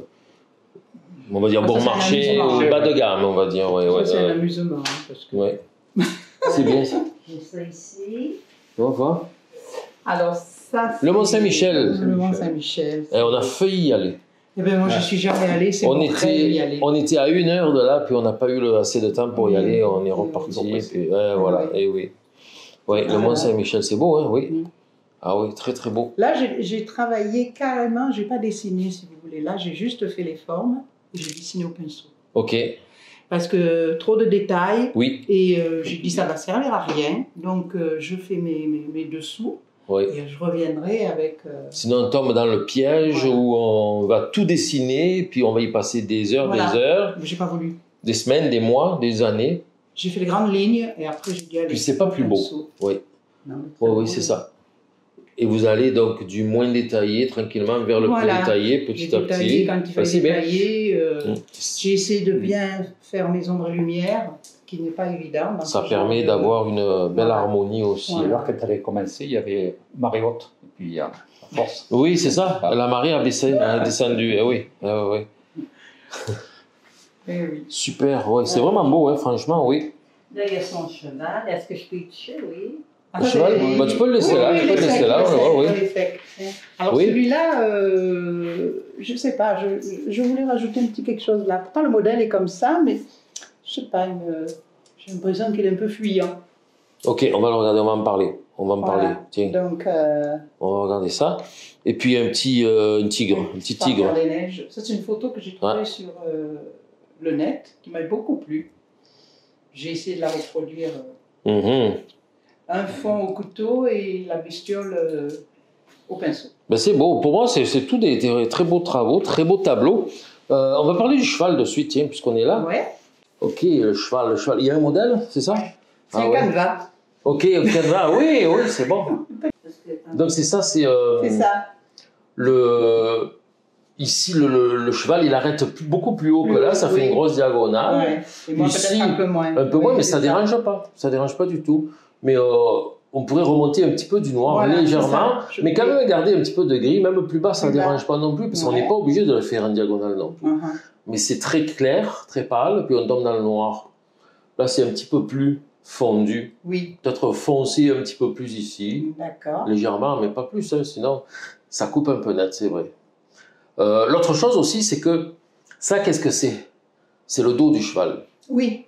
S2: on va dire
S5: Ah,
S2: bon
S5: ça, c'est un
S2: marché,
S5: amusement.
S2: bas de gamme, on va dire. Ouais, ouais,
S5: Ça, c'est un
S2: ouais.
S5: amusement. Hein, parce que...
S2: Ouais. C'est bien ça.
S1: J'ai ça ici.
S2: On va voir.
S5: Alors, ça, c'est...
S2: Le Mont-Saint-Michel.
S5: Le Mont-Saint-Michel.
S2: Eh, on a failli y aller.
S5: Eh bien, moi, je suis jamais allée. C'est
S2: On
S5: mon rêve d'y
S2: était,
S5: aller.
S2: on était à une heure de là, puis on n'a pas eu le- assez de temps pour y
S5: Oui.
S2: aller. On est
S5: Oui.
S2: reparti.
S4: Ils ont
S2: Puis, ouais, voilà.
S5: Oui.
S2: Et oui. Oui, le Mont Saint-Michel, c'est beau, hein, oui.
S5: Mm.
S2: Ah oui, très très beau.
S5: Là, j'ai travaillé carrément, j'ai pas dessiné, si vous voulez. Là, j'ai juste fait les formes et j'ai dessiné au pinceau.
S2: Ok.
S5: Parce que trop de détails.
S2: Oui.
S5: Et euh, j'ai dit, ça va servir à rien. Donc, euh, je fais mes, mes, mes dessous.
S2: Oui.
S5: Et je reviendrai avec... Euh...
S2: Sinon, on tombe dans le piège voilà. où on va tout dessiner, puis on va y passer des heures, voilà. des heures.
S5: Mais j'ai pas voulu.
S2: Des semaines, des mois, des années.
S5: J'ai fait les grandes lignes et après, j'ai dit, allez.
S2: Puis c'est pas plus beau. Oui. Non, oui, oui, c'est ça. Et vous allez donc du moins détaillé tranquillement vers le voilà. plus détaillé petit à petit.
S5: Quand il fallait détailler, euh, mmh. j'ai essayé de bien faire mes ombres et lumières, qui n'est pas évident.
S2: Ça permet d'avoir une belle voilà. harmonie aussi.
S4: Voilà. Alors quand elle avait commencé, il y avait marée haute, et puis il y a la force.
S2: Oui, c'est ça. Ah. La marée a baissé, a descendu. Eh oui, eh oui.
S5: Eh oui.
S2: Super, ouais. c'est vraiment beau, hein, franchement, oui.
S1: Là, il y a son cheval. Est-ce que je peux y toucher? Oui.
S2: Ah, le cheval, bah, tu peux le laisser oui, là, oui, tu peux le laisser là, oui.
S5: Alors oui. celui-là, euh, je sais pas, je, je voulais rajouter un petit quelque chose là. Pourtant le modèle est comme ça, mais je sais pas, j'ai l'impression qu'il est un peu fuyant.
S2: Ok, on va le regarder, on va en parler, on va en
S5: voilà.
S2: parler. Tiens.
S5: Donc, euh,
S2: on va regarder ça. Et puis un petit, euh, un tigre, un petit tigre.
S5: Les neiges. Ça c'est une photo que j'ai trouvée ouais. sur euh, le net, qui m'a beaucoup plu. J'ai essayé de la reproduire. Euh,
S2: mm-hmm.
S5: Un fond au couteau et la bestiole euh, au pinceau.
S2: Ben c'est beau. Pour moi, c'est tous des, des très beaux travaux, très beaux tableaux. Euh, on va parler du cheval de suite, tiens, puisqu'on est là.
S5: Ouais.
S2: Ok, le cheval, le cheval. Il y a un modèle, c'est ça?
S5: C'est ah, un ouais. canevas.
S2: Ok, un canevas, oui, oui, c'est bon. Donc c'est ça, c'est... Euh,
S5: c'est ça.
S2: Le... Ici, le, le, le cheval, il arrête plus, beaucoup plus haut plus que là, ça oui. fait une grosse diagonale.
S5: Ouais. Et moi,
S2: ici,
S5: un peu moins.
S2: Un peu
S5: oui,
S2: moins, mais ça ne dérange pas. Ça dérange pas du tout. Mais euh, on pourrait remonter un petit peu du noir, voilà, légèrement, mais quand même garder un petit peu de gris, même plus bas, ça ne dérange pas non plus, parce ouais. qu'on n'est pas obligé de le faire en diagonale non plus. Uh-huh. Mais c'est très clair, très pâle, puis on tombe dans le noir. Là, c'est un petit peu plus fondu.
S5: Oui.
S2: Peut-être foncé un petit peu plus ici.
S5: D'accord.
S2: Légèrement, mais pas plus, hein, sinon ça coupe un peu net, c'est vrai. Euh, L'autre chose aussi, c'est que ça, qu'est-ce que c'est? C'est le dos du cheval.
S5: Oui.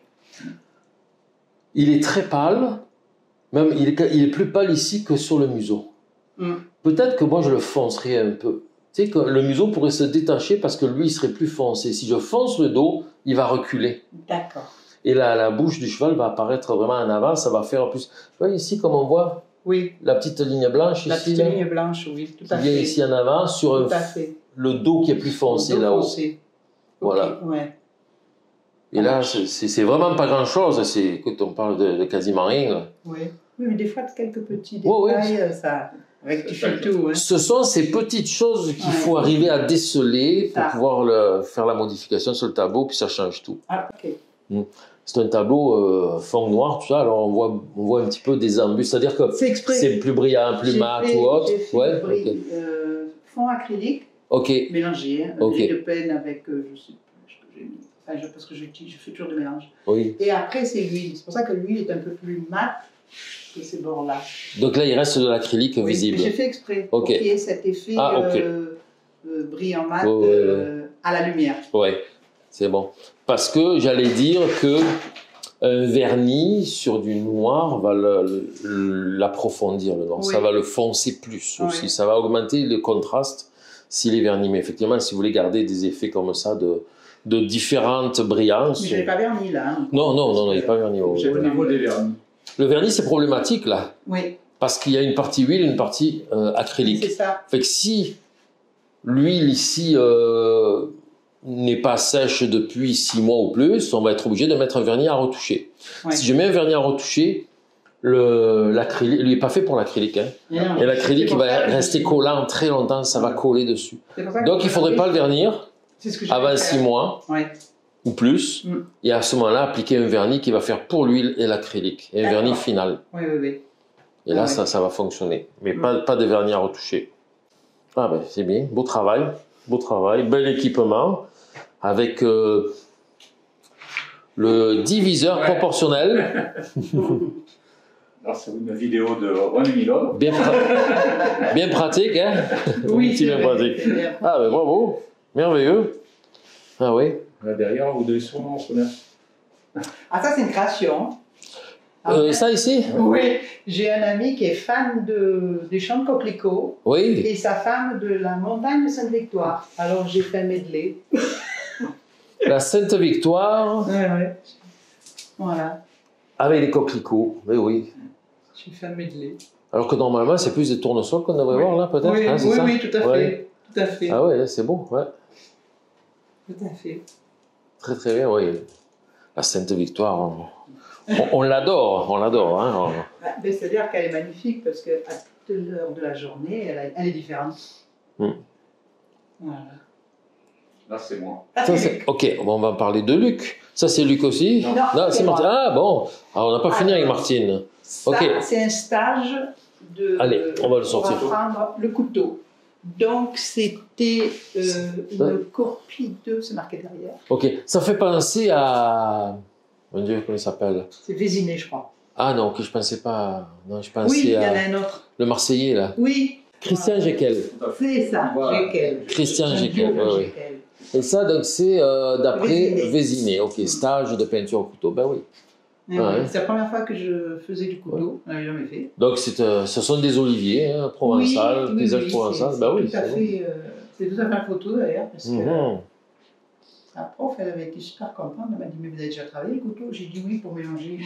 S2: Il est très pâle. Même, il est, il est plus pâle ici que sur le museau. Mm. Peut-être que moi, je le foncerais un peu. Tu sais, que le museau pourrait se détacher parce que lui, il serait plus foncé. Si je fonce le dos, il va reculer.
S5: D'accord.
S2: Et la, la bouche du cheval va apparaître vraiment en avant. Ça va faire en plus... Tu vois, ici, comme on voit,
S5: oui.
S2: la petite ligne blanche
S5: la
S2: ici.
S5: La petite ligne blanche, oui, tout à
S2: fait. Qui vient ici en avant, sur un, le dos qui est plus foncé là-haut. Voilà.
S5: Okay, ouais.
S2: Et là, c'est vraiment pas grand-chose. Écoute, on parle de, de quasiment rien. Là.
S5: Oui. Oui, mais des fois, quelques petits détails, oh, oui. ça rectifie tout. Hein.
S2: Ce sont ces petites choses qu'il ouais. faut arriver à déceler pour ça. pouvoir le, faire la modification sur le tableau, puis ça change tout.
S5: Ah, ok.
S2: Mmh. C'est un tableau euh, fond noir, tout ça, alors on voit, on voit un petit peu des embus, c'est-à-dire que c'est plus brillant, plus mat ou autre.
S5: Ouais, okay. euh, fond acrylique,
S2: okay.
S5: mélangé, hein,
S2: okay.
S5: de peine avec, euh, je sais plus ce que j'ai mis, enfin, je, parce que je, je fais toujours des mélanges.
S2: Oui.
S5: Et après, c'est l'huile, c'est pour ça que l'huile est un peu plus mat que ces bords-là.
S2: Donc là, il reste de l'acrylique oui, visible.
S5: J'ai fait exprès
S2: okay.
S5: pour qu'il y ait cet effet
S2: ah, okay.
S5: euh, euh, brillant mat
S2: oh,
S5: euh,
S2: ouais, ouais.
S5: à la lumière.
S2: Oui, c'est bon. Parce que j'allais dire que un vernis sur du noir va l'approfondir, le, le noir. Oui. Ça va le foncer plus aussi. Oui. Ça va augmenter le contraste s'il est verni. Mais effectivement, si vous voulez garder des effets comme ça de, de différentes brillances...
S5: Mais je n'ai pas verni là. Hein.
S2: Non, non, non, il n'est pas verni.
S4: Au niveau des vernis.
S2: Le vernis, c'est problématique là.
S5: Oui.
S2: Parce qu'il y a une partie huile et une partie euh, acrylique.
S5: C'est ça.
S2: Fait que si l'huile ici... Euh, n'est pas sèche depuis six mois ou plus, on va être obligé de mettre un vernis à retoucher. Ouais. Si je mets un vernis à retoucher, l'acrylique, lui n'est pas fait pour l'acrylique. Hein. Yeah, et l'acrylique, il va rester collant très longtemps, ça va coller dessus. Donc il ne faudrait pas le vernir avant six mois
S5: ouais.
S2: ou plus. Mm. Et à ce moment-là, appliquer un vernis qui va faire pour l'huile et l'acrylique. Et un vernis final.
S5: Oui, oui, oui.
S2: Et là, ah, ça, oui. ça va fonctionner. Mais mm. pas, pas de vernis à retoucher. Ah ben, c'est bien, beau travail. Beau travail, bel équipement. Avec euh, le diviseur ouais. proportionnel.
S4: C'est une vidéo de René Milon.
S2: Bien, pra bien pratique, hein?
S5: Oui, c'est
S2: bien pratique. Bien. Ah, ben bravo, merveilleux. Ah oui.
S4: Là derrière, vous devez sûrement reconnaître.
S5: Ah, ça, c'est une création.
S2: Euh, ça ici?
S5: Oui, j'ai un ami qui est fan de, des champs de coquelicots.
S2: Oui.
S5: Et sa femme de la montagne de Sainte-Victoire. Alors j'ai fait un medley.
S2: La Sainte-Victoire.
S5: Ouais, ouais. Voilà.
S2: Avec les coquelicots, oui, oui.
S5: J'ai fait un medley.
S2: Alors que normalement, c'est plus des tournesols qu'on devrait
S5: oui.
S2: voir là, peut-être.
S5: Oui,
S2: hein,
S5: oui,
S2: ça
S5: oui, tout à
S2: ouais.
S5: fait. Tout à fait.
S2: Ah ouais, c'est beau, ouais.
S5: Tout à fait.
S2: Très très bien, oui. La Sainte-Victoire, on, on, on l'adore, on l'adore. Hein,
S5: on... ben, c'est-à-dire qu'elle est magnifique parce qu'à toute l'heure de la journée, elle, a, elle est différente.
S2: Mm.
S5: Voilà.
S4: Là, c'est moi.
S5: Ah,
S2: ça, c'est... Ok, bon, on va parler de Luc. Ça, c'est Luc aussi?
S5: Non,
S2: non c'est Martine. Ah bon, alors, on n'a pas ah, fini avec Martine.
S5: Ça,
S2: okay.
S5: c'est un stage de...
S2: Allez, on va le sortir.
S5: On va prendre le couteau. Donc, c'était euh, une ouais. Corpie deux, c'est marqué derrière.
S2: Ok, ça fait penser à... Mon Dieu, comment il s'appelle?
S5: C'est Vésiné, je crois.
S2: Ah non, que je pensais pas... Non, je pensais
S5: oui, il y en
S2: à...
S5: a un autre.
S2: Le Marseillais, là.
S5: Oui.
S2: Christian Jekyll.
S5: C'est ça, voilà. Jekyll.
S2: Christian Jekyll, oui, oui. Et ça, donc, c'est euh, d'après Vésiné. Ok, stage de peinture au couteau, ben oui.
S5: Ah, ouais. C'est la première fois que je faisais du couteau, on n'avait jamais fait.
S2: Donc, euh, ce sont des oliviers, hein, provençal,
S5: oui,
S2: paysage
S5: oui,
S2: provençal.
S5: C'est
S2: ben oui,
S5: tout, euh, tout à fait la photo d'ailleurs, parce que
S2: mm-hmm.
S5: la prof, elle avait été super contente. Elle m'a dit, mais vous avez déjà travaillé le couteau? J'ai dit oui pour mélanger.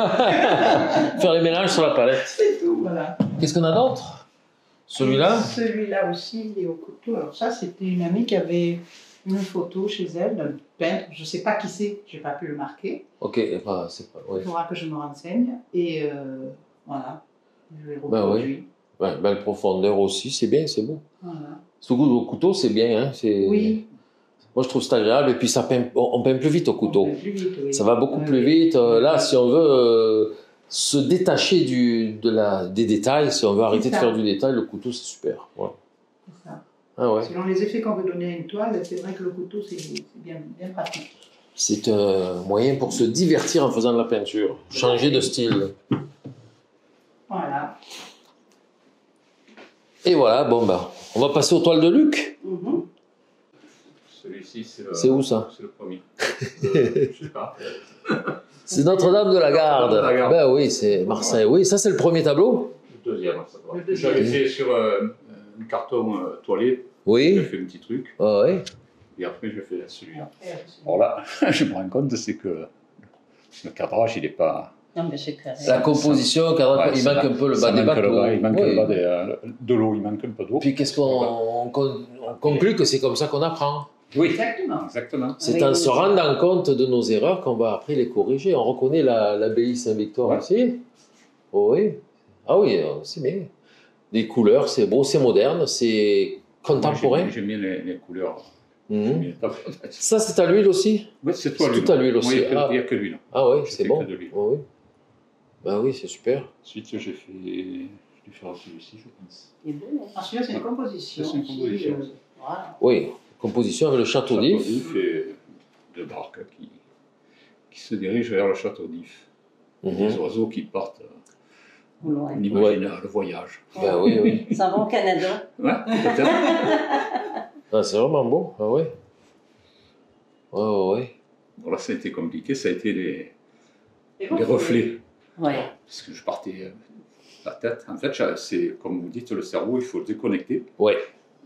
S2: Faire les mélanges sur la palette.
S5: C'est tout, voilà.
S2: Qu'est-ce qu'on a d'autre? Celui-là?
S5: Celui-là aussi, il est au couteau. Alors ça, c'était une amie qui avait une photo chez elle d'un peintre. Je ne sais pas qui c'est, je n'ai pas pu le marquer.
S2: Ok, enfin, c'est pas... Ouais.
S5: Il faudra que je me renseigne. Et euh, voilà, je l'ai reproduit.
S2: Ben oui. Ouais, belle profondeur aussi, c'est bien, c'est beau.
S5: Voilà.
S2: Surtout au couteau, c'est bien. Hein,
S5: oui.
S2: Moi, je trouve ça agréable. Et puis, ça peint, on peint plus vite au couteau.
S5: On peint plus vite, oui.
S2: Ça va beaucoup
S5: oui,
S2: plus
S5: oui.
S2: vite. Euh, là, si on veut euh, se détacher du, de la, des détails, si on veut arrêter de faire du détail, le couteau, c'est super. Ouais.
S5: C'est ça.
S2: Ah ouais.
S5: Selon les effets qu'on veut donner à une toile, c'est vrai que le couteau, c'est bien, bien pratique.
S2: C'est un moyen pour se divertir en faisant de la peinture. Changer de style.
S5: Voilà.
S2: Et voilà, bon bah, on va passer aux toiles de Luc.
S5: Mm-hmm.
S4: Celui-ci, c'est le...
S2: C'est où ça?
S4: C'est le premier. euh, je sais pas.
S2: C'est Notre-Dame de la Garde.
S4: De la Garde.
S2: Ben oui, c'est Marseille. Oui, ça c'est le premier tableau.
S4: Le deuxième, ça va. J'avais fait sur euh, un carton euh, toilé.
S2: Oui.
S4: J'ai fait un petit truc.
S2: Ah oui.
S4: Et après, je fais celui-là. Alors là, je me rends compte, c'est que le cadrage, il n'est pas...
S5: Non, mais c'est carré.
S2: La composition, le cadrage,
S4: ouais,
S2: il manque
S4: là,
S2: un peu le bas des bateaux.
S4: Il manque
S2: oui.
S4: le bas des, euh, de l'eau, il manque un peu d'eau.
S2: Puis qu'est-ce qu'on on, on conclut que c'est comme ça qu'on apprend.
S4: Oui,
S5: exactement.
S4: exactement.
S2: C'est
S5: oui,
S2: en
S5: oui,
S2: se
S5: oui.
S2: rendant compte de nos erreurs qu'on va après les corriger. On reconnaît l'abbaye la, Saint-Victor ouais. aussi. Oh, oui. Ah oui, c'est bien. Les couleurs, c'est beau, c'est moderne, c'est contemporain.
S4: J'aime bien les, les couleurs.
S2: Mmh. Ça, c'est à l'huile aussi?
S4: Oui, c'est tout à
S2: l'huile. Tout à l'huile aussi.
S4: Oui, il n'y a,
S2: ah.
S4: que l'huile.
S2: Ah oui, c'est bon.
S4: Oh,
S2: oui. Ben oui, c'est super.
S4: Ensuite, j'ai fait... Je vais faire celui-ci, je pense.
S5: Il est beau, hein. Ensuite, c'est une composition.
S4: C'est une composition.
S5: Qui, euh, voilà.
S2: Oui, composition avec le château d'If.
S4: Château d'If et deux barques qui, qui se dirigent vers le château d'If. Mm-hmm. Des oiseaux qui partent... On imagine ouais. le voyage.
S2: Ben oui, oui.
S5: Ils s'en vont au Canada.
S4: Ouais, peut-être.
S2: Ah, c'est vraiment beau. Ah oui. Ouais, ouais, ouais.
S4: Bon, là, ça a été compliqué. Ça a été les, les reflets.
S5: Ouais.
S4: Parce que je partais euh, la tête. En fait, c'est comme vous dites, le cerveau, il faut le déconnecter.
S2: Ouais.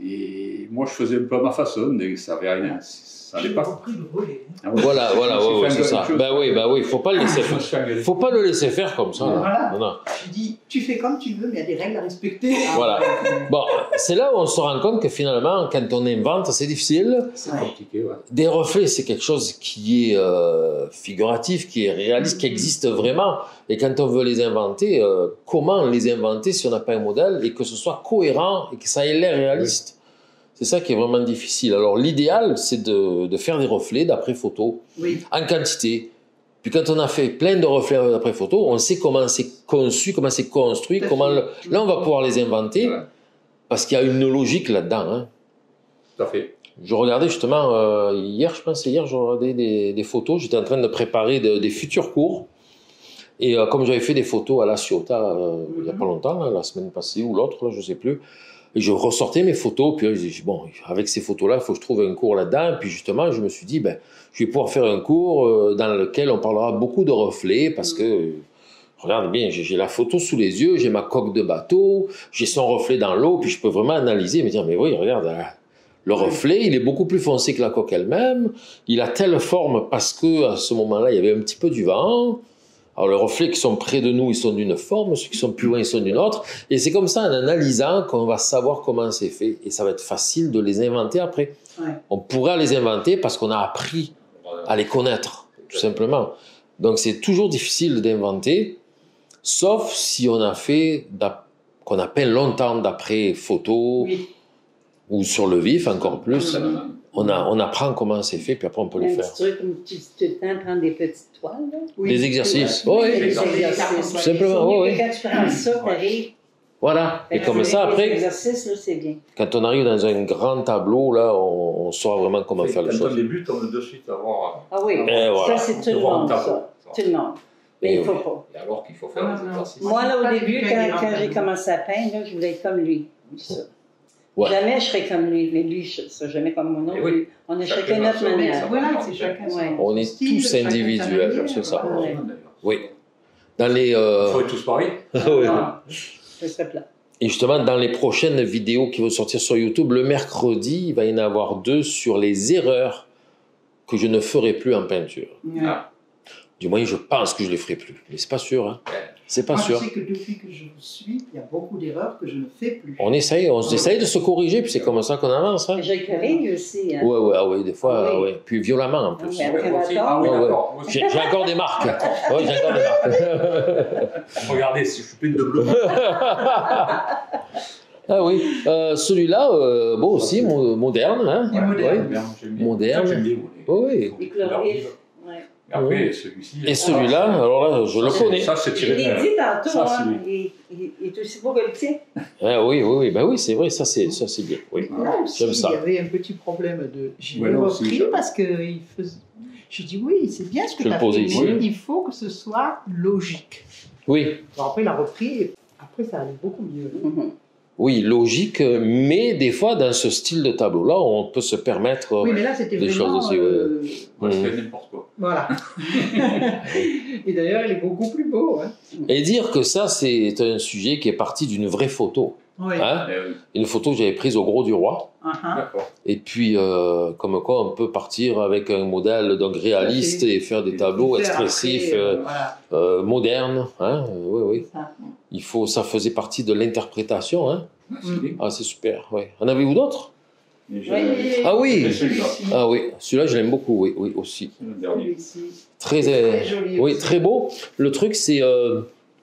S4: Et moi, je faisais un peu à ma façon, mais ça n'avait rien. Ça n'allait pas.
S5: Compris le volet.
S2: Ah, ouais. Voilà, voilà, ouais, ouais, c'est ça. Ben oui, ben oui, faut pas le laisser faire. Faut pas le laisser faire comme ça.
S5: Voilà.
S2: Non, non.
S5: Je dis, tu fais comme tu veux, mais il y a des règles à respecter.
S2: Voilà. Bon, c'est là où on se rend compte que finalement, quand on invente, c'est difficile.
S4: C'est ouais. compliqué, ouais.
S2: Des reflets, c'est quelque chose qui est euh, figuratif, qui est réaliste, qui existe vraiment. Et quand on veut les inventer, euh, comment les inventer si on n'a pas un modèle et que ce soit cohérent et que ça ait l'air réaliste? Oui. C'est ça qui est vraiment difficile. Alors l'idéal, c'est de, de faire des reflets d'après photo,
S5: oui.
S2: en quantité. Puis quand on a fait plein de reflets d'après photo, on sait comment c'est conçu, comment c'est construit, comment le... là on va pouvoir les inventer, ouais. parce qu'il y a une logique là-dedans. Hein.
S4: Tout à fait.
S2: Je regardais justement, euh, hier, je pense hier, je regardais des, des photos, j'étais en train de préparer de, des futurs cours. Et euh, comme j'avais fait des photos à La Ciotat euh, mm-hmm. il n'y a pas longtemps, là, la semaine passée ou l'autre, je ne sais plus, et je ressortais mes photos, puis je dis, bon, avec ces photos-là, il faut que je trouve un cours là-dedans. Puis justement, je me suis dit, ben, je vais pouvoir faire un cours euh, dans lequel on parlera beaucoup de reflets, parce que Regarde bien, j'ai la photo sous les yeux, j'ai ma coque de bateau, j'ai son reflet dans l'eau, puis je peux vraiment analyser et me dire, mais oui, regarde, là, le reflet, il est beaucoup plus foncé que la coque elle-même, il a telle forme parce qu'à ce moment-là, il y avait un petit peu du vent. Alors, les reflets qui sont près de nous, ils sont d'une forme, ceux qui sont plus loin, ils sont d'une autre. Et c'est comme ça, en analysant, qu'on va savoir comment c'est fait. Et ça va être facile de les inventer après. Ouais. On pourra les inventer parce qu'on a appris à les connaître, tout simplement. Donc, c'est toujours difficile d'inventer, sauf si on a fait, qu'on a peint longtemps d'après photo, oui. ou sur le vif, encore plus. Oui. On, a, on apprend comment c'est fait, puis après on peut le faire.
S1: Un petit truc, un petit temps, prendre des petites toiles. Là.
S2: Oui. Des exercices. Oui, oui. Des exercices. Tout simplement, oui.
S1: Quand tu prends ça, tu arrives.
S2: Voilà. Et comme ça, après,
S1: l'exercice, c'est bien.
S2: Quand on arrive dans un grand tableau, là, on, on saura vraiment comment
S4: oui,
S2: faire les choses.
S4: Quand on débute, on veut de suite avoir...
S1: Ah oui,
S2: et voilà.
S1: Ça, c'est tout le monde, ça. Tout le monde. Mais et il ne faut oui. pas.
S4: Et alors qu'il faut faire des exercices.
S1: Moi, là, au début, quand, quand j'ai commencé à peindre, là, je voulais être comme lui. Ça. Ouais. Jamais je serais comme lui, mais lui, je ne serais jamais comme mon autre. Oui. On est chacun notre manière.
S5: Voilà, c'est chacun
S1: ouais.
S2: On est style, tous individuels, c'est ça. Ouais. Oui. Dans les... Euh...
S4: Il faut être tous pareils.
S2: Oui.
S1: Ce serait plat.
S2: Et justement, dans les prochaines vidéos qui vont sortir sur YouTube, le mercredi, il va y en avoir deux sur les erreurs que je ne ferai plus en peinture.
S5: Ah.
S2: Du moins, je pense que je ne les ferai plus. Mais c'est pas sûr. Hein. C'est pas
S5: Moi,
S2: sûr.
S5: Je sais que depuis que je vous suis, il y a beaucoup d'erreurs que je ne fais plus.
S2: On essaye, on essaye de se corriger, puis c'est comme ça qu'on avance. Hein.
S1: J'ai corrigé aussi. Hein.
S2: Oui, oui, oui, des fois, ah, oui. Ouais. Puis violemment en plus.
S1: Ah, ouais,
S4: aussi. Ah, oui,
S2: ouais, ouais. J'ai encore des marques. Oui, j'ai encore des marques.
S4: Regardez, si je suis plein de bleu.
S2: Ah oui, euh, celui-là, euh, bon aussi, mo moderne. Hein.
S5: Ouais, moderne.
S2: Ouais. Moderne.
S4: J'aime bien.
S2: Oui.
S1: Les colorifs.
S4: Et après, celui-ci.
S2: Et celui-là, alors là, je le connais.
S4: Ça, c'est tiré de.
S1: Je l'ai dit tantôt, ça, hein, il, il, il est aussi beau que le tien.
S2: Ah oui, oui, oui, ben oui, c'est vrai, ça c'est bien. Oui.
S5: Là aussi,
S2: j'aime ça.
S5: Il y avait un petit problème de. J'ai ouais, repris aussi, parce que il faisait. J'ai dit oui, c'est bien ce que tu as fait, mais ici. Il faut que ce soit logique.
S2: Oui.
S5: Alors après, il a repris, et après, ça allait beaucoup mieux.
S1: Mm-hmm.
S2: Oui, logique, mais des fois, dans ce style de tableau-là, on peut se permettre
S5: oui, mais là, c'était
S2: des
S5: vraiment,
S2: choses aussi.
S5: Euh...
S4: Ouais. Mmh. C'était n'importe quoi.
S5: Voilà. Et d'ailleurs, il est beaucoup plus beau. Hein.
S2: Et dire que ça, c'est un sujet qui est parti d'une vraie photo.
S5: Oui.
S2: Hein?
S4: Eh oui.
S2: Une photo que j'avais prise au Gros du Roi.
S5: Uh-huh.
S4: D'accord.
S2: Et puis, euh, comme quoi, on peut partir avec un modèle donc réaliste et faire des tableaux expressifs, après, euh, voilà. euh, modernes. Hein? Oui, oui. Ça. Il faut, ça faisait partie de l'interprétation. Hein?
S4: Mmh.
S2: Ah, c'est super. Ouais. En avez-vous d'autres?
S1: Oui.
S2: Ah oui. Ah oui. Celui-là, je l'aime beaucoup. Oui, oui, aussi. Très, euh, très joli. Oui, aussi. Très beau. Le truc, c'est euh,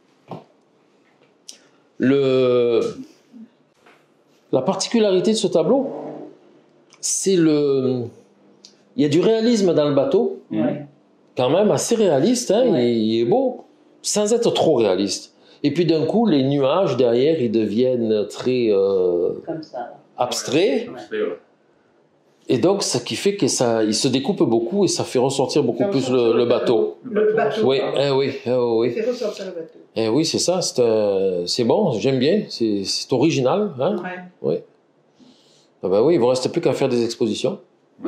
S2: le la particularité de ce tableau, c'est le. Il y a du réalisme dans le bateau.
S1: Ouais.
S2: Quand même assez réaliste. Hein, ouais. il, il est beau, sans être trop réaliste. Et puis d'un coup, les nuages derrière, ils deviennent très euh,
S1: comme ça,
S2: abstraits. Ouais. Et donc, ce qui fait que ça, il se découpe beaucoup et ça fait ressortir beaucoup ça plus le, le bateau.
S5: Le bateau.
S2: Oui, eh oui, eh oui.
S5: Ça fait ressortir le bateau.
S2: Eh oui, c'est ça. C'est euh, bon, j'aime bien. C'est original, hein.
S5: Ouais.
S2: Oui. Ah ben oui, il ne vous reste plus qu'à faire des expositions.
S4: Ouais.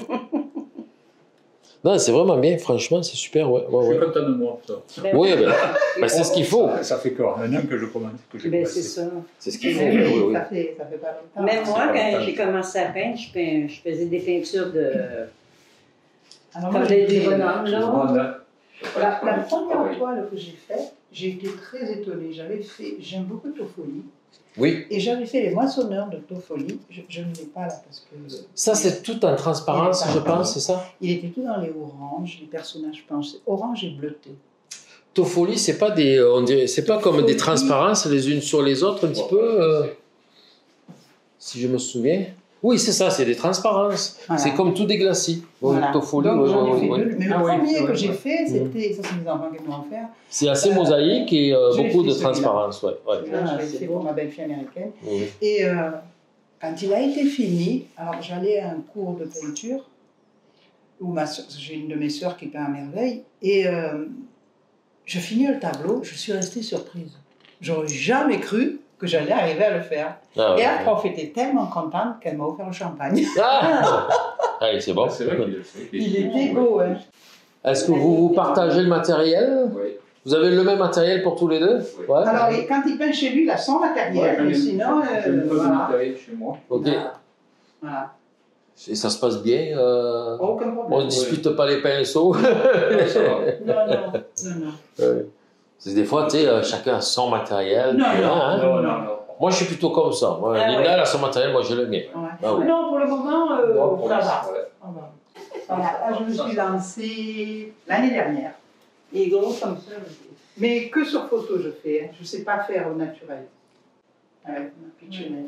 S2: Non, c'est vraiment bien, franchement, c'est super. Ouais, ouais,
S4: je suis
S2: ouais.
S4: content de moi. Ça.
S2: Oui, ben, ben, c'est ce qu'il faut.
S4: Ça, ça fait quoi un an que je commence.
S1: Ben, c'est ça.
S2: C'est ce qu'il faut.
S5: Oui,
S2: oui, oui.
S5: Ça, fait, ça fait pas longtemps.
S1: Même moi, quand j'ai commencé à peindre, je, peins, je faisais des peintures de.
S5: Alors,
S1: comme des, des bonhommes.
S5: La, la première toile que j'ai faite, j'ai été très étonnée. J'avais fait, j'aime beaucoup Toffoli.
S2: Oui.
S5: Et j'avais fait les moissonneurs de Toffoli. Je, je ne l'ai pas là parce que.
S2: Ça, c'est tout en transparence, je pense, c'est ça?
S5: Il était tout dans les oranges, les personnages, je pense, orange et bleuté.
S2: Toffoli, c'est pas des, on dirait, c'est pas comme des transparences les unes sur les autres un petit peu, euh, si je me souviens. Oui, c'est ça, c'est des transparences. Voilà. C'est comme tout des glacis.
S5: Voilà.
S2: Toffoli,
S5: donc,
S2: oui,
S5: oui,
S2: oui,
S5: oui.
S2: oui.
S5: Mais le ah, premier oui, que j'ai fait, c'était, ça c'est mes enfants qui m'ont fait.
S2: C'est assez euh, mosaïque et euh, beaucoup de transparence. Ouais, ouais.
S5: Ah, c'est pour ma belle-fille américaine. Oui. Et euh, quand il a été fini, alors j'allais à un cours de peinture, où j'ai une de mes sœurs qui peint à merveille, et euh, je finis le tableau, je suis restée surprise. J'aurais jamais cru que j'allais arriver à le faire. Ah, ouais, et la prof ouais. était tellement contente qu'elle m'a offert le champagne.
S2: Ah, ah c'est bon.
S4: C'est vrai qu'il
S5: il était beau. Hein.
S2: Est-ce que vous, vous partagez le matériel?
S4: Oui.
S2: Vous avez le même matériel pour tous les deux?
S4: Oui.
S2: Ouais.
S5: Alors, et quand il peint chez lui, il a son matériel,
S4: Ouais,
S5: mais sinon...
S4: J'ai
S5: euh,
S4: un peu
S5: voilà.
S4: de matériel chez moi.
S2: Ok.
S5: Voilà. Voilà.
S2: Et ça se passe bien euh...
S5: Aucun
S2: On
S5: problème.
S2: ne dispute pas les pinceaux.
S4: Ouais, ça va.
S5: Non, non, non, non.
S2: Ouais. C'est des fois, tu sais, euh, chacun a son matériel.
S5: Non,
S2: puis,
S5: non,
S2: hein,
S4: Non, non, non.
S2: Moi, je suis plutôt comme ça. Moi,
S5: Ah,
S2: Linda,
S5: ouais.
S2: elle a son matériel, moi, j'ai le mien.
S5: Ouais.
S2: Ah, oui.
S5: Non, pour le moment, euh,
S4: Non, pour
S5: ça
S4: l'instant,
S5: va.
S4: ouais.
S5: Ça va. Voilà. Là, je me suis lancée l'année dernière. Et gros comme ça. Mais que sur photo, je fais. Hein. Je ne sais pas faire au naturel. Avec ma pitchounette.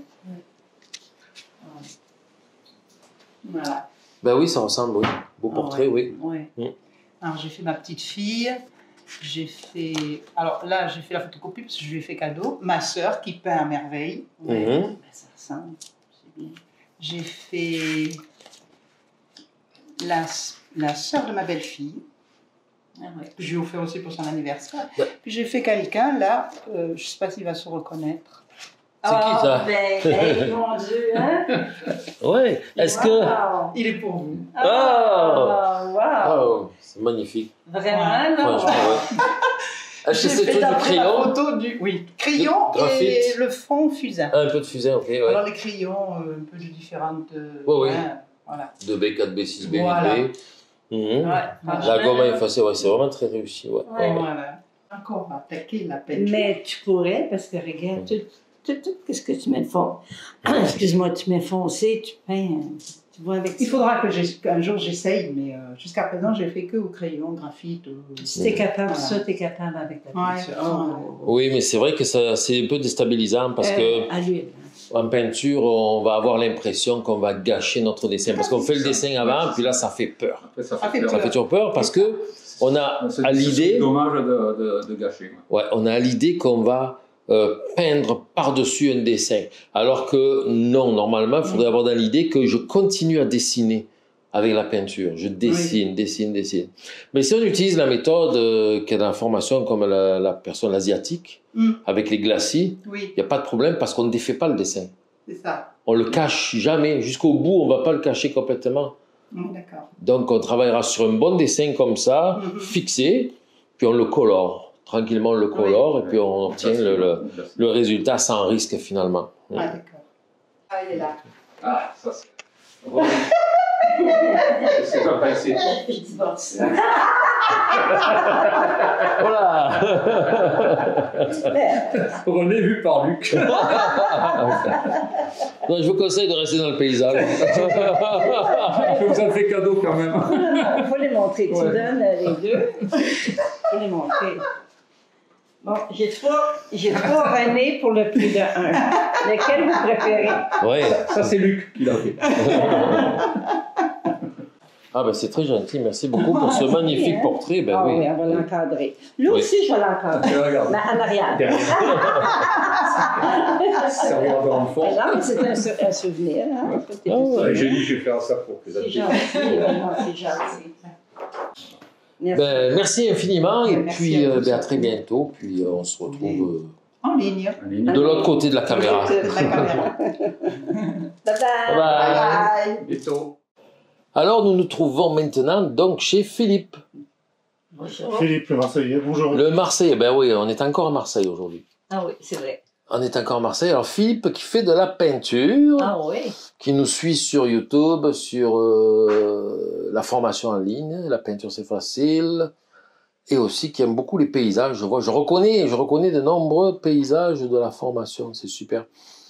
S5: Voilà.
S2: Ben oui, ça ressemble, oui. Beau portrait,
S5: Ah ouais.
S2: oui.
S5: Ouais.
S2: Mm.
S5: Alors, j'ai fait ma petite fille. J'ai fait. Alors là, j'ai fait la photocopie parce que je lui ai fait cadeau. Ma sœur qui peint à merveille. Ouais.
S2: Mhm.
S5: Ben, ça ressemble. C'est bien. J'ai fait la, la sœur de ma belle-fille. Ah ouais. Je lui ai offert aussi pour son anniversaire.
S2: Ouais.
S5: Puis j'ai fait quelqu'un là, euh, je ne sais pas s'il va se reconnaître.
S2: C'est qui, ça?
S6: Ben, hey, mon Dieu, hein?
S2: Ouais. Est-ce que.
S6: Wow.
S5: Il est pour vous.
S6: Oh! Wow!
S2: Oh, c'est magnifique.
S6: Vraiment, non?
S2: Franchement, ouais. Est-ce que
S5: J'ai
S2: c'est
S5: fait
S2: tout du
S5: d'après la
S2: crayon?
S5: photo du oui, crayon
S2: Le graphite.
S5: et le fond fusain.
S2: Un peu de fusain, ok, ouais.
S5: Alors les crayons, euh, un peu de différentes. Euh,
S2: Ouais, ouais.
S5: hein, voilà.
S2: deux B, quatre B, six B,
S5: Voilà.
S2: huit B. Mhm.
S6: Ouais,
S2: La
S6: franchement.
S2: gomme à effacer, ouais, c'est vraiment très réussi. Ouais.
S6: Ouais.
S2: Ouais.
S5: Voilà. Encore attaquer la peinture.
S6: Mais tu pourrais, parce que regarde, tout, tout, tout, qu'est-ce que tu mets de fond? Excuse-moi, tu mets foncé, tu peins, tu vois avec
S5: Il
S6: ça.
S5: faudra que j'ai- qu'un jour j'essaye, mais euh, jusqu'à présent j'ai fait que au crayon, graphite. euh,
S6: Si t'es capable,
S5: Voilà.
S6: ça, t'es capable avec la
S5: Ouais.
S6: peinture.
S5: Oh.
S2: Oui, mais c'est vrai que ça, c'est un peu déstabilisant parce que.
S6: Euh, à l'huile.
S2: En peinture, on va avoir l'impression qu'on va gâcher notre dessin. Parce qu'on fait le dessin avant, puis là, ça fait peur.
S4: Après, ça
S5: Ça fait
S4: fait peur.
S2: Ça fait toujours peur parce que on a
S4: C'est
S2: à
S4: c'est
S2: l'idée,
S4: dommage de, de, de gâcher. ouais.
S2: ouais, on a à l'idée qu'on va euh, peindre par-dessus un dessin. Alors que non, normalement, il faudrait avoir dans l'idée que je continue à dessiner avec la peinture. Je dessine, dessine, dessine. Mais si on utilise la méthode euh, qui est dans la formation comme la, la personne asiatique,
S5: Mm.
S2: avec les glacis,
S5: Oui,
S2: il n'y a pas de problème parce qu'on ne défait pas le dessin.
S5: c'est ça.
S2: On le cache jamais. Jusqu'au bout, on va pas le cacher complètement.
S5: Mm, D'accord.
S2: Donc, on travaillera sur un bon dessin comme ça,
S5: Mhm.
S2: fixé, puis on le colore. Tranquillement, on le colore, et puis on obtient le, le, le résultat sans risque finalement.
S5: Ah, d'accord. Ah, il est là.
S4: Ah, ça c'est. C'est pas passé.
S6: Je divorce.
S2: Voilà.
S4: René vu par Luc.
S2: Non, je vous conseille de rester dans le paysage.
S4: Je vous en fais cadeau quand même.
S6: Il faut les montrer. Tu
S4: Ouais.
S6: donnes euh, les deux. Il faut les montrer. Bon, j'ai trois, j'ai trois René pour le prix de un. Lequel vous préférez?
S2: Ouais.
S4: Ça c'est Luc qui l'a fait.
S2: Ah ben c'est très gentil, merci beaucoup pour ce magnifique
S6: hein?
S2: portrait. Ben
S6: Ah
S2: oui.
S6: oui, on va l'encadrer. Lui
S2: Oui.
S6: aussi, je vais l'encadrer.
S4: Et regarde.
S6: Mais en arrière.
S4: Ça regarde dans le fond.
S6: Non, mais c'est un, sou- un souvenir. Hein? Ça, c'est
S2: Ah ouais.
S4: Ouais, J'ai dit je vais faire ça pour que les
S6: c'est
S4: adultes.
S6: gentil. Vraiment, c'est gentil. Merci.
S2: Ben, merci infiniment, et
S5: Merci
S2: puis
S5: à vous.
S2: euh, ben, à très bientôt. Puis euh, on se retrouve
S5: En ligne.
S4: En ligne.
S2: euh, de l'autre côté de la caméra.
S5: De la caméra.
S6: Bye bye.
S2: Bye.
S5: Bye.
S4: Bientôt.
S2: Alors nous nous trouvons maintenant donc chez Philippe,
S6: Bonjour.
S7: Philippe le Marseillais, bonjour.
S2: le Marseillais. Ben oui, on est encore à Marseille aujourd'hui.
S6: Ah oui, c'est vrai.
S2: On est encore à Marseille. Alors Philippe qui fait de la peinture,
S6: Ah oui.
S2: qui nous suit sur YouTube, sur euh, la formation en ligne, la peinture c'est facile, et aussi qui aime beaucoup les paysages. Je vois, je reconnais, je reconnais de nombreux paysages de la formation. C'est super.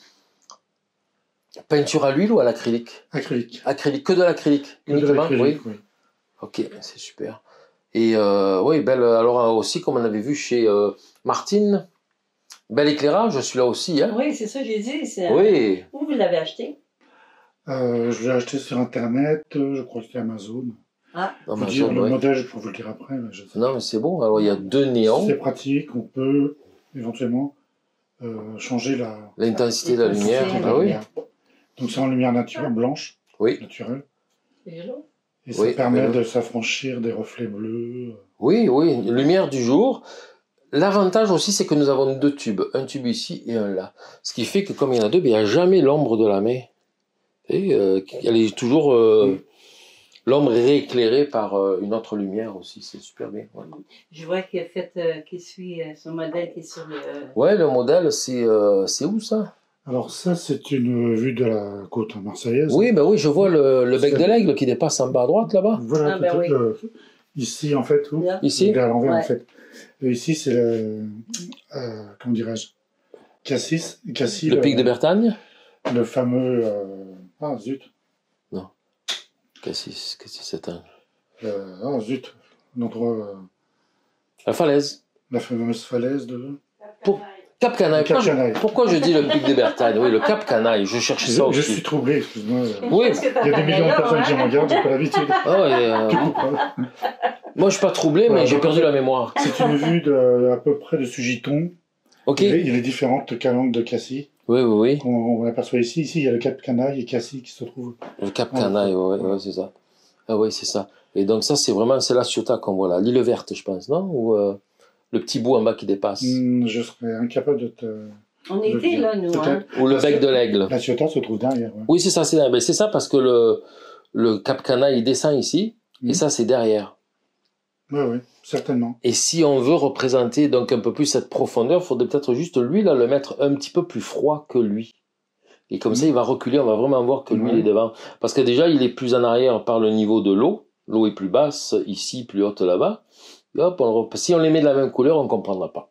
S2: Peinture à l'huile ou à l'acrylique?
S7: Acrylique.
S2: Acrylique, que de l'acrylique
S7: Que de
S2: uniquement,
S7: l'acrylique,
S2: oui.
S7: oui.
S2: Ok, c'est super. Et euh, oui, belle. Alors euh, aussi, comme on avait vu chez euh, Martine, bel éclairage. Je suis là aussi, hein.
S6: Oui, c'est ça que j'ai dit. c'est-
S2: Oui.
S6: Où vous l'avez acheté?
S7: Euh, je l'ai acheté sur Internet, euh, je crois que c'était Amazon. Vous
S2: Amazon,
S7: dire le
S2: ouais.
S7: modèle, je peux vous le dire après. Mais je sais.
S2: Non, mais c'est bon. Alors il y a deux néons,
S7: C'est pratique, on peut éventuellement euh, changer la,
S2: l'intensité de la lumière.
S6: C'est-
S2: Ah oui.
S7: lumière. Donc c'est en lumière naturelle, blanche,
S2: Oui.
S7: naturelle.
S6: C'est joli.
S7: Et ça
S2: Oui,
S7: permet
S2: oui.
S7: de s'affranchir des reflets bleus.
S2: Oui, oui, lumière du jour. L'avantage aussi, c'est que nous avons deux tubes, un tube ici et un là. Ce qui fait que comme il y en a deux, ben, il n'y a jamais l'ombre de la main. Et, euh, elle est toujours euh, l'ombre est rééclairée par euh, une autre lumière aussi, c'est super bien. Ouais.
S6: Je vois qu'il a fait, euh, qu'il suit euh, son modèle qui est sur le... Euh...
S2: Ouais, le modèle, c'est euh, c'est où ça?
S7: Alors ça, c'est une vue de la côte marseillaise.
S2: Oui, ben oui, je vois le, le bec de l'aigle qui dépasse en bas à droite, là-bas.
S7: Voilà,
S6: ah, ben oui.
S7: le, ici, en fait. Où,
S2: ici
S7: à l'envers,
S6: ouais.
S7: en fait. Et ici, c'est le... Euh, comment dirais-je Cassis, Cassis.
S2: Le, le pic de Bertagne.
S7: Le fameux... Euh, ah, zut.
S2: Non. Cassis, Cassis, c'est un...
S7: Euh, ah, zut. L'endroit... Euh,
S2: la falaise.
S7: La fameuse falaise de...
S2: Pour... Cap Canaille.
S7: Cap
S2: Pourquoi,
S7: Canaille.
S2: Je, pourquoi je dis le pic des Bertagnes? Oui, le Cap Canaille. Je cherchais ça
S7: je,
S2: aussi.
S7: Je suis troublé, excuse-moi.
S2: Oui.
S7: Il y a des millions de personnes qui me regardent, j'ai pas l'habitude.
S2: Ah ouais, euh... Moi, je suis pas troublé, voilà, mais j'ai perdu la mémoire.
S7: C'est une vue de, à peu près de Sugiton.
S2: Ok.
S7: Il y a, il y a les différentes calanques de Cassis.
S2: Oui, oui, oui.
S7: On, on l'aperçoit ici. Ici, il y a le Cap Canaille et Cassis qui se trouvent.
S2: Le Cap Canaille, oui, ouais, ouais, c'est ça. Ah oui, c'est ça. Et donc ça, c'est vraiment, c'est la Ciotat qu'on voit là. L'île verte, je pense, non? Ou euh, le petit bout en bas qui dépasse.
S7: Mmh, je serais incapable de te...
S6: On était là, nous. Hein.
S2: Ou le bec de l'aigle.
S7: La Ciotat se trouve derrière. Ouais.
S2: Oui, c'est ça, c'est ben, c'est ça parce que le, le Cap Canaille, il descend ici, mmh. et ça, c'est derrière.
S7: Oui, oui, certainement.
S2: Et si on veut représenter donc un peu plus cette profondeur, il faudrait peut-être juste lui, là, le mettre un petit peu plus froid que lui. Et comme mmh. ça, il va reculer, on va vraiment voir que lui, mmh. il est devant. Parce que déjà, il est plus en arrière par le niveau de l'eau. L'eau est plus basse ici, plus haute là-bas. Et hop, on, si on les met de la même couleur, on ne comprendra pas.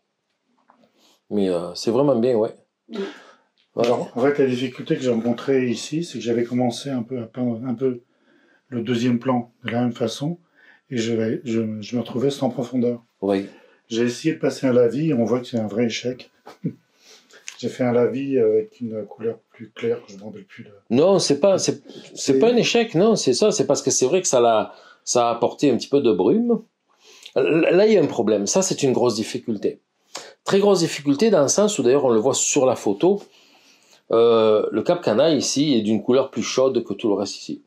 S2: Mais euh, c'est vraiment bien, ouais. Mmh.
S7: Voilà. Alors, en fait, la difficulté que j'ai rencontrée ici, c'est que j'avais commencé un peu à peindre un peu le deuxième plan de la même façon, et je, je, je me retrouvais sans profondeur.
S2: Oui.
S7: J'ai essayé de passer un lavis, et on voit que c'est un vrai échec. J'ai fait un lavis avec une couleur plus claire, que je ne me rappelle plus. De...
S2: Non, c'est pas, c'est, c'est pas un échec, non, c'est ça, c'est parce que c'est vrai que ça l'a, ça a apporté un petit peu de brume. Là, il y a un problème. Ça, c'est une grosse difficulté. Très grosse difficulté dans le sens où, d'ailleurs, on le voit sur la photo, euh, le Cap Canaille, ici, est d'une couleur plus chaude que tout le reste ici.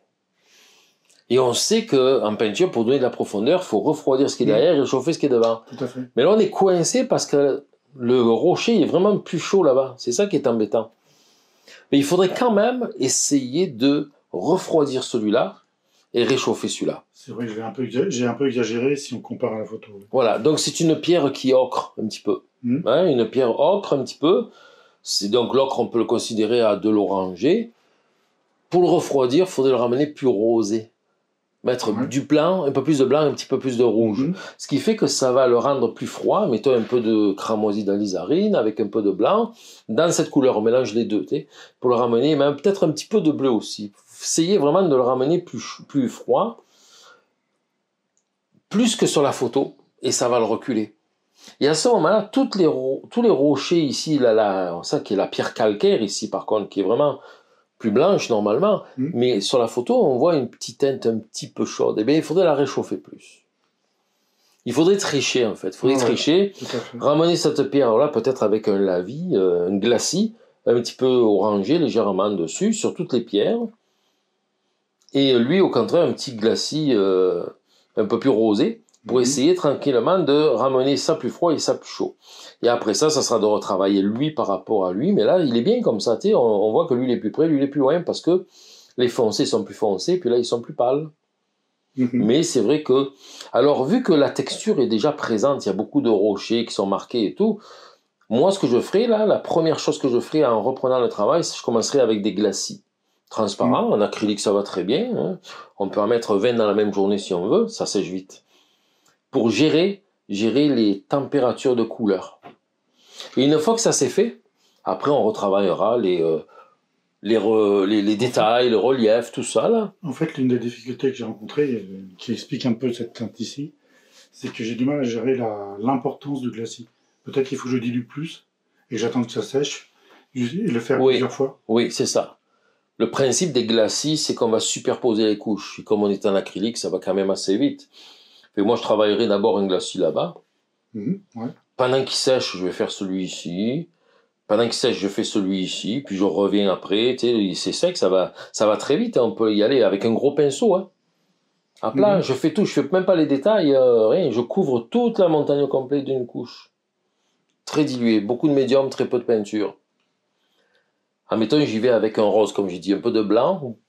S2: Et on sait qu'en peinture, pour donner de la profondeur, il faut refroidir ce qui est derrière et réchauffer ce qui est devant.
S7: Tout à fait.
S2: Mais là, on est coincé parce que le rocher est vraiment plus chaud là-bas. C'est ça qui est embêtant. Mais il faudrait quand même essayer de refroidir celui-là et réchauffer celui-là.
S7: C'est vrai que j'ai un peu, j'ai un peu exagéré si on compare à la photo.
S2: Voilà, donc c'est une pierre qui ocre un petit peu. Mmh. Hein, une pierre ocre un petit peu. C'est donc l'ocre, on peut le considérer à de l'oranger. Pour le refroidir, il faudrait le ramener plus rosé. Mettre mmh. du blanc, un peu plus de blanc, un petit peu plus de rouge. Mmh. Ce qui fait que ça va le rendre plus froid. Mettons un peu de cramoisi d'alizarine avec un peu de blanc. Dans cette couleur, on mélange les deux, pour le ramener, même peut-être un petit peu de bleu aussi. Essayez vraiment de le ramener plus, plus froid, plus que sur la photo, et ça va le reculer. Et à ce moment-là, toutes les, tous les rochers ici, là, là, ça qui est la pierre calcaire ici par contre, qui est vraiment plus blanche normalement, mmh. mais sur la photo, on voit une petite teinte un petit peu chaude. Eh bien, il faudrait la réchauffer plus. Il faudrait tricher en fait, il faudrait ah, tricher, ouais, ramener cette pierre-là peut-être avec un lavis, euh, un glacis, un petit peu orangé légèrement dessus, sur toutes les pierres. Et lui, au contraire, un petit glacis euh, un peu plus rosé, pour mmh. essayer tranquillement de ramener ça plus froid et ça plus chaud. Et après ça, ça sera de retravailler lui par rapport à lui, mais là, il est bien comme ça, tu sais, on, on voit que lui, il est plus près, lui, il est plus loin, parce que les foncés sont plus foncés, puis là, ils sont plus pâles. Mmh. Mais c'est vrai que... Alors, vu que la texture est déjà présente, il y a beaucoup de rochers qui sont marqués et tout, moi, ce que je ferai, là, la première chose que je ferai en reprenant le travail, c'est que je commencerai avec des glacis transparents. Mmh. En acrylique, ça va très bien. Hein. On peut en mettre vingt dans la même journée si on veut, ça sèche vite. Pour gérer, gérer les températures de couleur. Et une fois que ça c'est fait, après on retravaillera les, euh, les, re, les, les détails, le relief, tout ça là.
S7: En fait, l'une des difficultés que j'ai rencontrées, euh, qui explique un peu cette teinte ici, c'est que j'ai du mal à gérer la, l'importance du glacis. Peut-être qu'il faut que je dilue plus, et que j'attende que ça sèche, et le faire
S2: oui.
S7: plusieurs fois.
S2: Oui, c'est ça. Le principe des glacis, c'est qu'on va superposer les couches. Et comme on est en acrylique, ça va quand même assez vite. Et moi, je travaillerai d'abord un glacis là-bas.
S7: Mmh, ouais.
S2: Pendant qu'il sèche, je vais faire celui ici. Pendant qu'il sèche, je fais celui ici. Puis je reviens après. Tu sais, c'est sec, ça va, ça va très vite. Hein. On peut y aller avec un gros pinceau. Hein. À plat, mmh. je fais tout. Je fais même pas les détails. Euh, rien. Je couvre toute la montagne complète d'une couche. Très dilué. Beaucoup de médium, très peu de peinture. Admettons, j'y vais avec un rose, comme j'ai dit, un peu de blanc.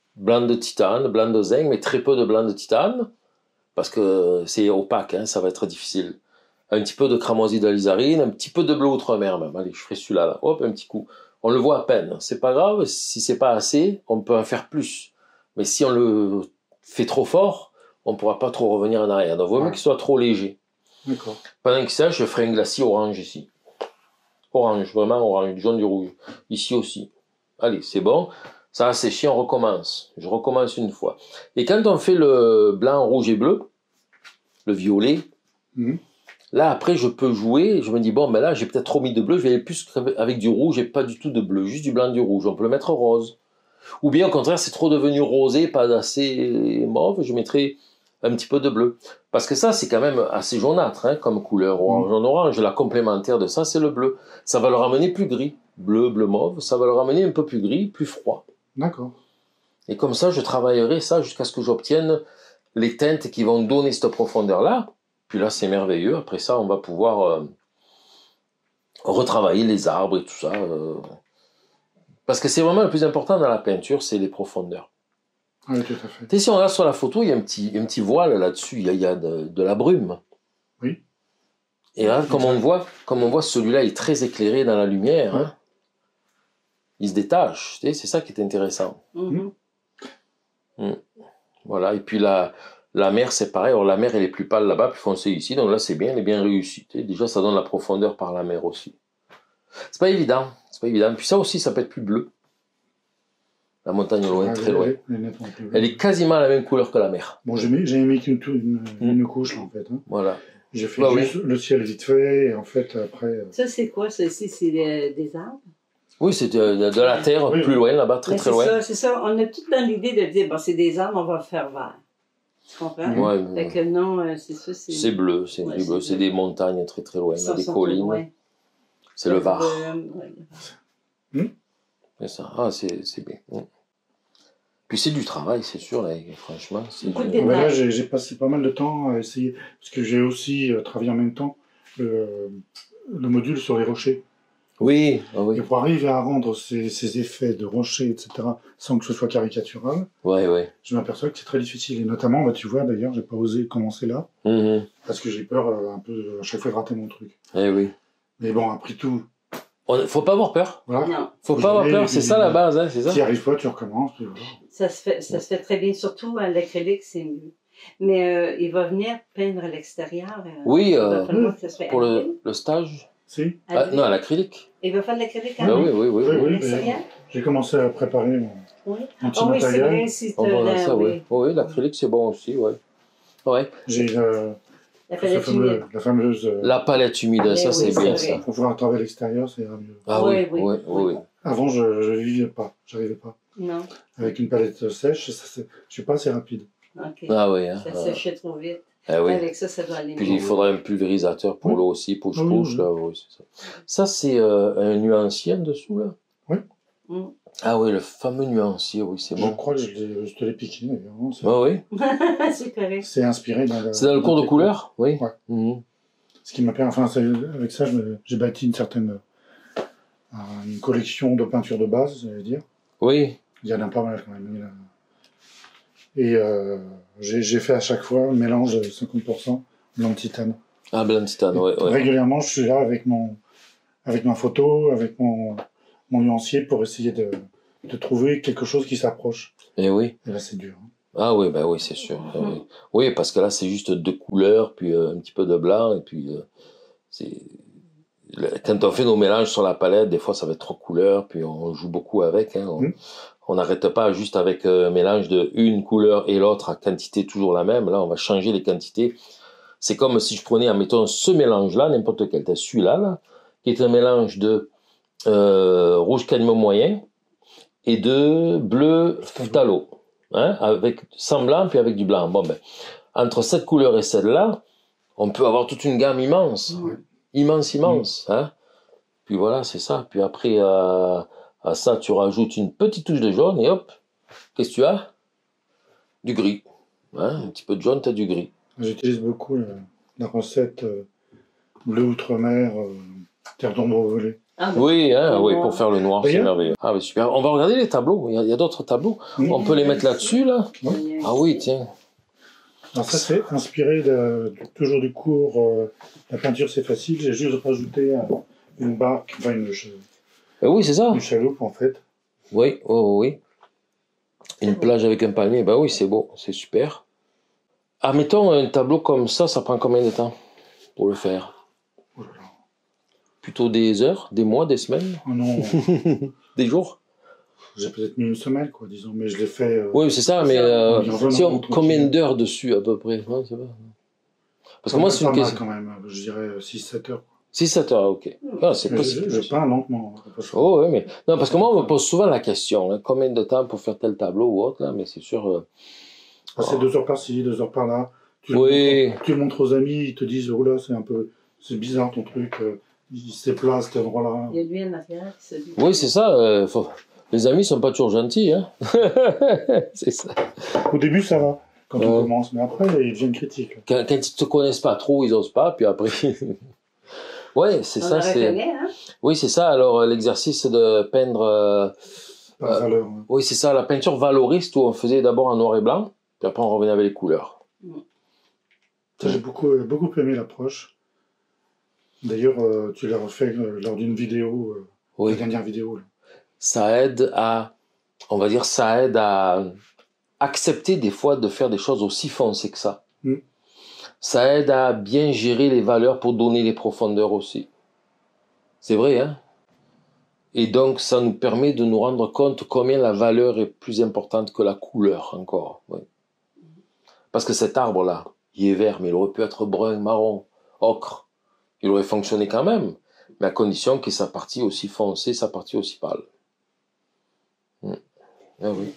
S2: blanc de titane, blanc de zinc, mais très peu de blanc de titane, parce que c'est opaque, hein, ça va être difficile. Un petit peu de cramoisi d'alizarine, un petit peu de bleu outre-mer même. Allez, je ferai celui-là, là. Hop, un petit coup. On le voit à peine. C'est pas grave, si c'est pas assez, on peut en faire plus. Mais si on le fait trop fort, on pourra pas trop revenir en arrière. Donc, il vaut mieux qu'il soit trop léger.
S7: D'accord.
S2: Pendant qu'il sèche, je ferai un glacis orange ici. Orange, vraiment orange, du jaune, du rouge. Ici aussi. Allez, c'est bon. Ça a séché, on recommence. Je recommence une fois. Et quand on fait le blanc, rouge et bleu, le violet, mmh. là, après, je peux jouer. Je me dis, bon, ben là, j'ai peut-être trop mis de bleu. Je vais aller plus avec du rouge et pas du tout de bleu. Juste du blanc, du rouge. On peut le mettre rose. Ou bien, au contraire, c'est trop devenu rosé, pas assez mauve. Je mettrai un petit peu de bleu. Parce que ça, c'est quand même assez jaunâtre, hein, comme couleur. Orange en orange. La complémentaire de ça, c'est le bleu. Ça va le ramener plus gris. Bleu, bleu, mauve. Ça va le ramener un peu plus gris, plus froid.
S7: D'accord.
S2: Et comme ça, je travaillerai ça jusqu'à ce que j'obtienne les teintes qui vont donner cette profondeur-là. Puis là, c'est merveilleux. Après ça, on va pouvoir euh, retravailler les arbres et tout ça. Euh, parce que c'est vraiment le plus important dans la peinture, c'est les profondeurs.
S7: Oui, tout à fait.
S2: Tu sais, si on regarde sur la photo, il y a un petit, un petit voile là-dessus. Il y a, il y a de, de la brume.
S7: Oui.
S2: Et là, comme on voit, comme on voit, celui-là est très éclairé dans la lumière.
S7: Ouais.
S2: Hein. Il se détache. Tu sais, c'est ça qui est intéressant.
S6: Mm-hmm.
S2: Mm. Voilà. Et puis la, la mer, c'est pareil. Alors, la mer, elle est plus pâle là-bas, plus foncée ici. Donc là, c'est bien, elle est bien réussie. Tu sais, déjà, ça donne la profondeur par la mer aussi. C'est pas évident. C'est pas évident. Puis ça aussi, ça peut être plus bleu. La montagne loin, ah, très loin. Elle est quasiment la même couleur que la mer.
S7: Bon, j'ai mis qu'une une, une, une couche là, en fait. Hein.
S2: Voilà.
S7: J'ai fait
S2: bah,
S7: juste oui. le ciel vite fait, et en fait, après...
S6: Ça, c'est quoi, ça ici? C'est des, des arbres?
S2: Oui, c'est de, de, de la terre, oui, plus oui. loin, là-bas, très, mais très loin.
S6: C'est ça, on a tout dans l'idée de dire, bon, c'est des arbres, on va faire vert. Tu comprends?
S2: Ouais,
S6: fait que non, c'est ça, c'est...
S2: C'est bleu, c'est ouais, bleu, c'est des montagnes très, très loin,
S6: ça,
S2: des collines. C'est le Var.
S7: Hmm?
S2: C'est ça, ah, c'est bien. Hmm. Puis c'est du travail, c'est sûr, là, franchement. Du...
S7: Ouais, là, j'ai passé pas mal de temps à essayer, parce que j'ai aussi euh, travaillé en même temps le, le module sur les rochers.
S2: Oui, ah oui.
S7: Et pour arriver à rendre ces, ces effets de rochers, et cetera, sans que ce soit caricatural,
S2: ouais, ouais.
S7: je m'aperçois que c'est très difficile. Et notamment, bah, tu vois, d'ailleurs, j'ai pas osé commencer là,
S2: mm-hmm.
S7: parce que j'ai peur euh, un peu à chaque fois de rater mon truc.
S2: Eh oui.
S7: Mais bon, après tout...
S2: On, faut pas avoir peur.
S7: Voilà.
S6: Non.
S2: Faut pas avoir peur, c'est ça la base, hein, c'est ça.
S7: Si n'y arrive pas, tu recommences. Puis voilà.
S6: Ça se fait, ça se fait très bien, surtout à l'acrylique, c'est mieux. Mais euh, il va venir peindre à l'extérieur. Euh,
S2: oui, euh,
S6: mmh.
S2: pour le, le stage.
S7: Si.
S2: Ah, non, à l'acrylique.
S6: Il va faire de l'acrylique à
S2: bah, oui, oui, oui,
S7: oui,
S2: oui,
S7: oui. J'ai commencé à préparer mon,
S6: oui.
S7: mon petit
S6: oh,
S7: matériel.
S6: Oui, c'est
S2: oh, bon,
S6: là,
S2: ça,
S6: oui.
S2: oui. Oh, oui, l'acrylique, c'est bon aussi, ouais. Ouais.
S7: J'ai euh,
S6: la palette
S7: fameux,
S6: humide.
S7: La fameuse... Euh,
S2: la palette humide,
S6: oui,
S2: ça, c'est
S6: oui,
S2: bien,
S6: vrai.
S2: ça.
S7: Pour pouvoir travailler à l'extérieur, c'est mieux.
S2: Ah oui, oui, oui. oui, oui.
S7: Avant, je ne vivais pas, j'arrivais pas.
S6: Non.
S7: Avec une palette sèche, ça, je ne suis pas assez rapide.
S6: Okay.
S2: Ah oui. Hein,
S6: ça
S2: ah.
S6: séchait trop vite.
S2: Ah, oui.
S6: Avec ça, ça doit aller.
S2: Puis il faudrait un pulvérisateur pour
S7: oui.
S2: l'eau aussi, push-push.
S7: Oui,
S2: là, oui, c'est ça, ça c'est euh, un nuancier en dessous, là.
S7: Oui.
S6: Mm.
S2: Ah oui, le fameux nuancier, oui, c'est bon.
S7: Je crois que je, je te l'ai piqué, d'ailleurs.
S2: Ah oui.
S6: C'est correct.
S7: C'est inspiré dans le...
S2: C'est dans le cours de couleur, oui.
S7: Ouais.
S2: Mm-hmm.
S7: Ce qui m'a permis, enfin, avec ça, j'ai bâti une certaine... une collection de peintures de base, je veux dire.
S2: Oui.
S7: Il y en a pas mal quand même. Et euh, j'ai fait à chaque fois un mélange de cinquante pour cent blanc de titane.
S2: Ah, blanc de titane, oui. Ouais.
S7: Régulièrement, je suis là avec, mon, avec ma photo, avec mon, mon nuancier pour essayer de, de trouver quelque chose qui s'approche.
S2: Et oui.
S7: Et là, c'est dur. Hein.
S2: Ah oui, bah oui, c'est sûr. Mm-hmm. oui. oui, parce que là, c'est juste deux couleurs, puis euh, un petit peu de blanc, et puis euh, c'est... Quand on fait nos mélanges sur la palette, des fois ça va être trop couleurs, puis on joue beaucoup avec. Hein. On n'arrête mmh. pas juste avec un mélange de une couleur et l'autre à quantité toujours la même. Là, on va changer les quantités. C'est comme si je prenais, admettons, ce mélange-là, n'importe quel, celui-là, là, qui est un mélange de euh, rouge cadmium moyen et de bleu phthalo, hein, avec sans blanc puis avec du blanc. Bon ben, entre cette couleur et celle-là, on peut avoir toute une gamme immense. Mmh. Immense, immense, mmh. hein. Puis voilà, c'est ça. Puis après, euh, à ça, tu rajoutes une petite touche de jaune et hop, qu'est-ce que tu as? Du gris. Hein, un petit peu de jaune, tu as du gris.
S7: J'utilise beaucoup la, la recette euh, bleu outre-mer, euh, terre d'ombre volée.
S6: Ah,
S2: oui, hein, oui, pour faire le noir, c'est merveilleux. Ah, mais super. On va regarder les tableaux. Il y a, y a d'autres tableaux. Oui. On peut les mettre là-dessus, là. Oui. Ah oui, tiens.
S7: Alors ça, c'est inspiré de, toujours du cours euh, la peinture, c'est facile. J'ai juste rajouté euh, une barque, enfin une,
S2: euh, oui, c'est ça.
S7: Une chaloupe, en fait.
S2: Oui, oh, oui. Une plage avec un palmier, bah oui, c'est beau, c'est super. Ah, mettons un tableau comme ça, ça prend combien de temps pour le faire? Oh là là. Plutôt des heures, des mois, des semaines?
S7: Oh non.
S2: Des jours?
S7: J'ai peut-être mis une semaine, quoi, disons, mais je l'ai fait... Euh,
S2: oui, c'est ça, mais euh, si on, combien d'heures dessus, à peu près? Ouais, c'est pas... Parce que moi, c'est une question...
S7: quand même, je dirais six sept heures.
S2: six sept heures, ok. Ah, c'est possible.
S7: Je, je peins lentement.
S2: Oh, oui, mais... Non, parce que moi, on me pose souvent la question, hein, combien de temps pour faire tel tableau ou autre, là, mais c'est sûr... Euh...
S7: Ah, c'est oh. deux heures par-ci, deux heures par-là. Tu,
S2: oui.
S7: le montres, tu le montres aux amis, ils te disent, oh là, c'est un peu... C'est bizarre, ton truc. Euh, il se déplace, cet endroit-là.
S6: Il y a lui un arrière qui se dit...
S2: Oui, c'est ça. Euh, faut... Les amis sont pas toujours gentils, hein. C'est ça.
S7: Au début, ça va, quand euh... on commence, mais après, ils deviennent critiques.
S2: Quand, quand ils te connaissent pas trop, ils osent pas, puis après... ouais, c'est ça, c'est...
S6: Hein?
S2: Oui, c'est ça. Alors, l'exercice de peindre... Euh...
S7: Par euh... valeur. Ouais.
S2: Oui, c'est ça, la peinture valoriste, où on faisait d'abord en noir et blanc, puis après on revenait avec les couleurs. Mm.
S7: J'ai beaucoup, beaucoup aimé l'approche. D'ailleurs, euh, tu l'as refait euh, lors d'une vidéo, euh, oui. La dernière vidéo. Là.
S2: Ça aide à, on va dire, ça aide à accepter des fois de faire des choses aussi foncées que ça. Mm. Ça aide à bien gérer les valeurs pour donner les profondeurs aussi. C'est vrai, hein? Et donc, ça nous permet de nous rendre compte combien la valeur est plus importante que la couleur encore. Oui. Parce que cet arbre-là, il est vert, mais il aurait pu être brun, marron, ocre. Il aurait fonctionné quand même, mais à condition que sa partie aussi foncée, sa partie aussi pâle. Mmh. Ah oui.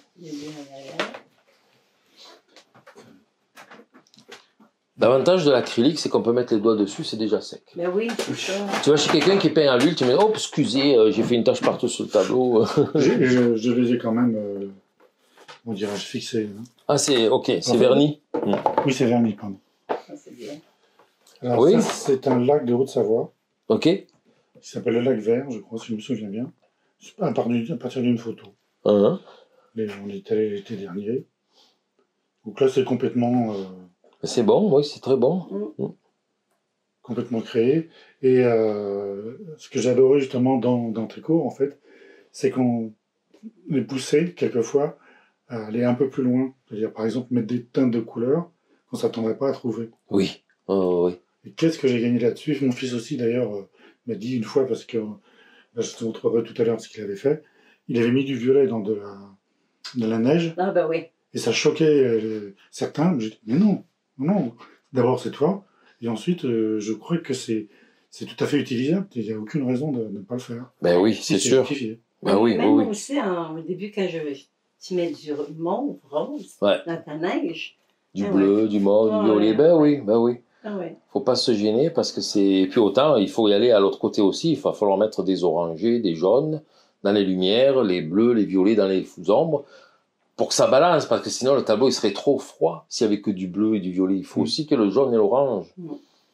S2: L'avantage de l'acrylique, c'est qu'on peut mettre les doigts dessus, c'est déjà sec.
S6: Mais oui, c'est ça.
S2: Tu vois, chez quelqu'un qui peint à l'huile, tu me dis, oh, excusez, euh, j'ai fait une tache partout sur le tableau.
S7: je, je, je les ai quand même, euh, on dirait, fixés. Hein.
S2: Ah, c'est, ok, c'est enfin, verni.
S7: Mmh. Oui, c'est verni, pardon.
S6: Ça, c'est bien.
S7: Alors,
S2: oui.
S7: Ça, c'est un lac de Haute-Savoie.
S2: Ok.
S7: Il s'appelle le lac Vert, je crois, si je me souviens bien. À partir d'une photo.
S2: Uh-huh.
S7: Et on est allé l'été dernier. Donc là, c'est complètement... Euh,
S2: c'est bon, oui, c'est très bon.
S7: Mmh. Complètement créé. Et euh, ce que j'adorais justement dans, dans Tricot, en fait, c'est qu'on les poussait, quelquefois, à aller un peu plus loin. C'est-à-dire, par exemple, mettre des teintes de couleurs qu'on ne s'attendrait pas à trouver.
S2: Oui. Oh, oui.
S7: Et qu'est-ce que j'ai gagné là-dessus? Mon fils aussi, d'ailleurs, euh, m'a dit une fois, parce que bah, je te montrerai tout à l'heure ce qu'il avait fait, il avait mis du violet dans de la, de la neige.
S6: Ah bah oui.
S7: Et ça choquait euh, certains. J'ai dit, mais non, non. D'abord, c'est toi. Et ensuite, euh, je crois que c'est c'est tout à fait utilisable. Il n'y a aucune raison de ne pas le faire.
S2: Ben oui, c'est sûr. Ben oui,
S6: même
S2: oui, oui.
S6: aussi, hein, au début, quand je, tu mets du mauve, rose,
S2: ouais.
S6: dans ta neige.
S2: Du
S6: ah,
S2: bleu,
S6: ouais.
S2: du mauve,
S6: ah,
S2: du violet,
S6: ouais.
S2: ben oui, ben oui.
S6: Ah ouais.
S2: Faut pas se gêner parce que c'est... Et puis autant, il faut y aller à l'autre côté aussi. Il va falloir mettre des orangés, des jaunes dans les lumières, les bleus, les violets dans les ombres pour que ça balance, parce que sinon le tableau il serait trop froid s'il n'y avait que du bleu et du violet. Il faut mmh. aussi que le jaune et l'orange.
S7: Mmh.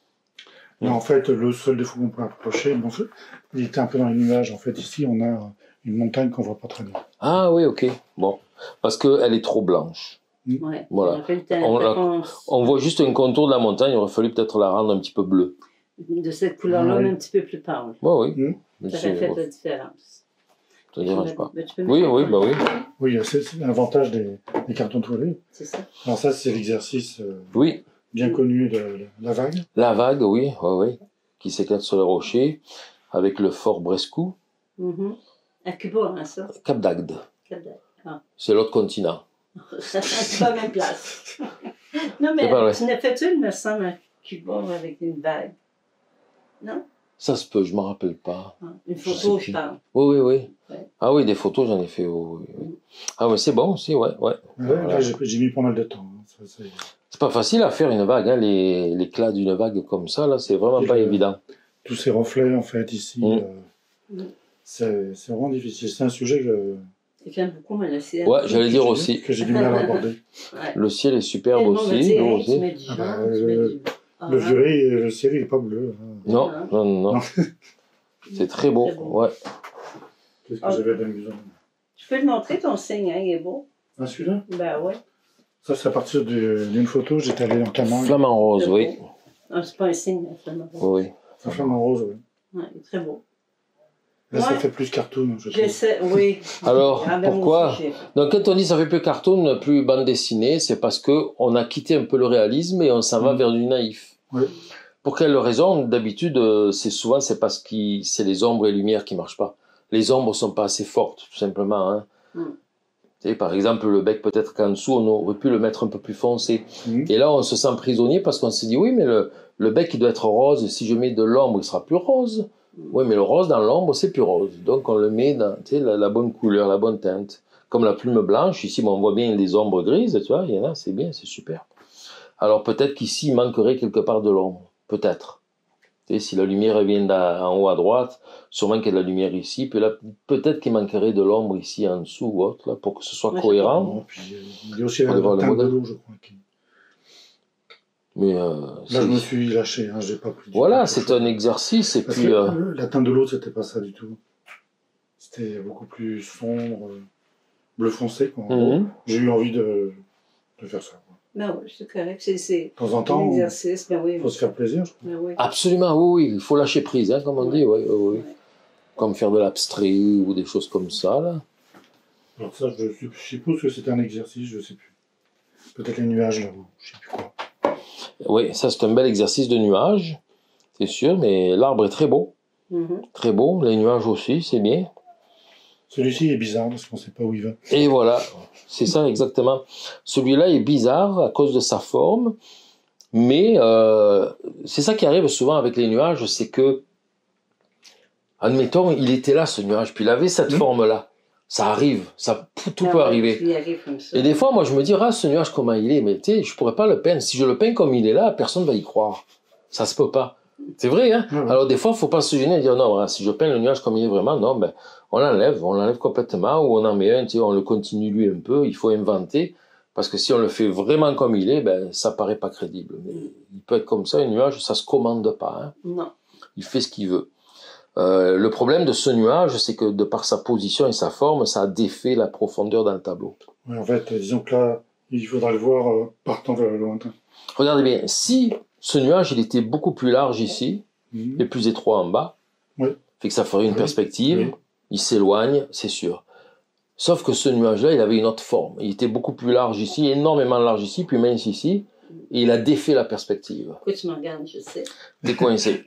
S7: Mais en fait, le seul défaut qu'on peut approcher, bon, il était un peu dans les nuages. En fait, ici, on a une montagne qu'on voit pas très bien.
S2: Ah oui, ok. Bon. Parce qu'elle est trop blanche.
S6: Ouais.
S2: Voilà. On, la, on voit juste un contour de la montagne, il aurait fallu peut-être la rendre un petit peu bleue.
S6: De cette couleur-là,
S7: ah, oui.
S6: un petit peu plus pâle.
S2: Ouais, oui,
S6: oui. Ça aurait fait la différence.
S2: Ça ne dérange pas.
S6: Mais
S2: oui, oui, bah oui.
S7: Oui, c'est l'avantage des, des cartons toilés.
S6: C'est ça.
S7: Alors ça, c'est l'exercice euh,
S2: oui.
S7: bien connu de, de la vague.
S2: La vague, oui, oui, oui. Qui s'éclate sur les rochers, avec le fort Brescou.
S6: Mm-hmm. À Cuba, hein, ça.
S2: Cap d'Agde.
S6: Cap d'Agde. Ah.
S2: C'est l'autre continent.
S6: C'est pas la même place. Non, mais tu n'as fait-tu, il me semble, à Cuba avec une vague? Non?
S2: Ça se peut, je ne m'en rappelle pas.
S6: Ah, une photo, je, je parle.
S2: Oui, oui, oui.
S6: Ouais.
S2: Ah oui, des photos, j'en ai fait. Oui, oui. Mm. Ah, mais c'est bon aussi, ouais. ouais.
S7: ouais voilà. J'ai mis pas mal de temps.
S2: C'est pas facile à faire une vague, hein. Les, l'éclat d'une vague comme ça, là, c'est vraiment Et pas le, évident.
S7: Tous ces reflets, en fait, ici, mm. euh, mm. c'est vraiment difficile. C'est un sujet que.
S6: Et j'aime beaucoup, mais le ciel.
S2: Ouais, j'allais dire aussi.
S7: Que j'ai du mal à aborder.
S2: Ouais. Le ciel est superbe aussi.
S6: Bon,
S2: aussi.
S6: Tu mets du jaune, ah bah, tu mets du...
S7: Le violet, le ciel, il n'est pas bleu. Hein.
S2: Non, non, non. non. C'est très beau,
S6: Très beau.
S2: ouais.
S7: Qu'est-ce que
S6: Ah.
S7: j'avais d'amusant?
S6: Tu peux le montrer ton signe, hein, il est beau.
S7: Ah, celui-là?
S6: Ben ouais.
S7: Ça, c'est à partir de- d'une photo, j'étais allé en Camargue.
S2: Flamant rose,
S6: C'est
S2: oui.
S6: beau. Ah, c'est pas un signe, un flamant rose.
S2: Oui.
S7: Un flamant rose, oui.
S6: Ouais, il est très beau.
S7: Là, ça
S6: Ouais.
S7: fait plus cartoon, je trouve.
S6: J'essaie, oui.
S2: Alors,
S6: Ah, ben, moi
S2: pourquoi
S6: aussi, j'ai-
S2: Donc, quand on dit ça fait plus cartoon, plus bande dessinée, c'est parce que on a quitté un peu le réalisme et on s'en va
S7: Mm.
S2: vers du naïf.
S7: Oui.
S2: Pour quelle raison? D'habitude, euh, c'est souvent c'est parce que c'est les ombres et lumières qui marchent pas. Les ombres sont pas assez fortes, tout simplement. Hein.
S6: Mm.
S2: Tu sais, par exemple, le bec, peut-être qu'en dessous, on aurait pu le mettre un peu plus foncé.
S7: Mhm.
S2: Et là, on se sent prisonnier parce qu'on se dit, oui, mais le, le bec, il doit être rose. Si je mets de l'ombre, il sera plus rose. Oui, mais le rose dans l'ombre, c'est plus rose. Donc, on le met dans tu sais, la, la bonne couleur, la bonne teinte. Comme la plume blanche, ici, bon, on voit bien les ombres grises, tu vois, il y en a, c'est bien, c'est super. Alors, peut-être qu'ici, il manquerait quelque part de l'ombre. Peut-être. Tu sais, si la lumière vient d'en haut à droite, sûrement qu'il y a de la lumière ici. Puis là, peut-être qu'il manquerait de l'ombre ici en dessous ou autre, là, pour que ce soit
S6: Moi, je
S2: cohérent.
S7: Bon, puis, euh, il y a aussi
S2: On
S7: la
S2: va voir le
S7: teinte de
S2: modèle.
S7: l'eau, je crois. qui-
S2: Mais euh,
S7: Là,
S2: c'est-
S7: je me suis lâché, hein, j'ai pas pris du
S2: voilà,
S7: tout.
S2: c'est un exercice. Et
S7: Parce
S2: puis,
S7: que
S2: euh,
S7: euh, la teinte de l'autre, c'était pas ça du tout. C'était beaucoup plus sombre, euh, bleu foncé, quoi. En gros.
S2: mhm.
S7: J'ai eu envie de, de faire ça, quoi.
S6: Ben oui, c'est correct. C'est, c'est
S7: De temps en
S6: un
S7: temps, il
S6: exercice, ben oui.
S7: faut se faire plaisir, je crois.
S6: Ben oui.
S2: Absolument, oui, oui, il faut lâcher prise, hein, comme on dit, oui, oui, oui.
S6: Ouais.
S2: Comme faire de l'abstrait ou des choses comme ça, là.
S7: Alors ça, je, je suppose que c'était un exercice, je sais plus. Peut-être les nuages, là, je sais plus quoi.
S2: Oui, ça c'est un bel exercice de nuages, c'est sûr, mais l'arbre est très beau,
S6: Mhm.
S2: très beau, les nuages aussi, c'est bien.
S7: Celui-ci est bizarre, parce qu'on sait pas où il va.
S2: Et voilà, c'est ça exactement. Celui-là est bizarre à cause de sa forme, mais euh, c'est ça qui arrive souvent avec les nuages, c'est que, admettons, il était là ce nuage, puis il avait cette
S7: Mmh.
S2: forme-là. Ça arrive, ça tout
S6: Ah
S2: peut
S6: ouais,
S2: arriver.
S6: il arrive comme ça.
S2: Et des fois, moi, je me dis, ah, ce nuage, comment il est, mais tu sais, je pourrais pas le peindre. Si je le peins comme il est là, personne va y croire. Ça se peut pas. C'est vrai, hein?
S7: Ouais, ouais.
S2: Alors, des fois, faut pas se gêner et dire, non, voilà, si je peins le nuage comme il est vraiment, non, ben, on l'enlève, on l'enlève complètement, ou on en met un, tu sais, on le continue lui un peu, il faut inventer. Parce que si on le fait vraiment comme il est, ben, ça paraît pas crédible. Mais il peut être comme ça, un nuage, ça se commande pas, hein?
S6: Non.
S2: Il fait ce qu'il veut. Euh, le problème de ce nuage, c'est que de par sa position et sa forme, ça a défait la profondeur dans le tableau.
S7: Ouais, en fait, euh, disons que là, il faudra le voir euh, partant vers le lointain.
S2: Regardez bien, si ce nuage il était beaucoup plus large ici
S7: Mhm.
S2: et plus étroit en bas,
S7: Oui.
S2: fait que ça ferait une
S7: Oui.
S2: perspective,
S7: Oui.
S2: il s'éloigne, c'est sûr. Sauf que ce nuage-là, il avait une autre forme. Il était beaucoup plus large ici, énormément large ici, puis mince ici, et il a défait la perspective.
S6: Pourquoi tu me regardes, je sais.
S2: T'es coincé.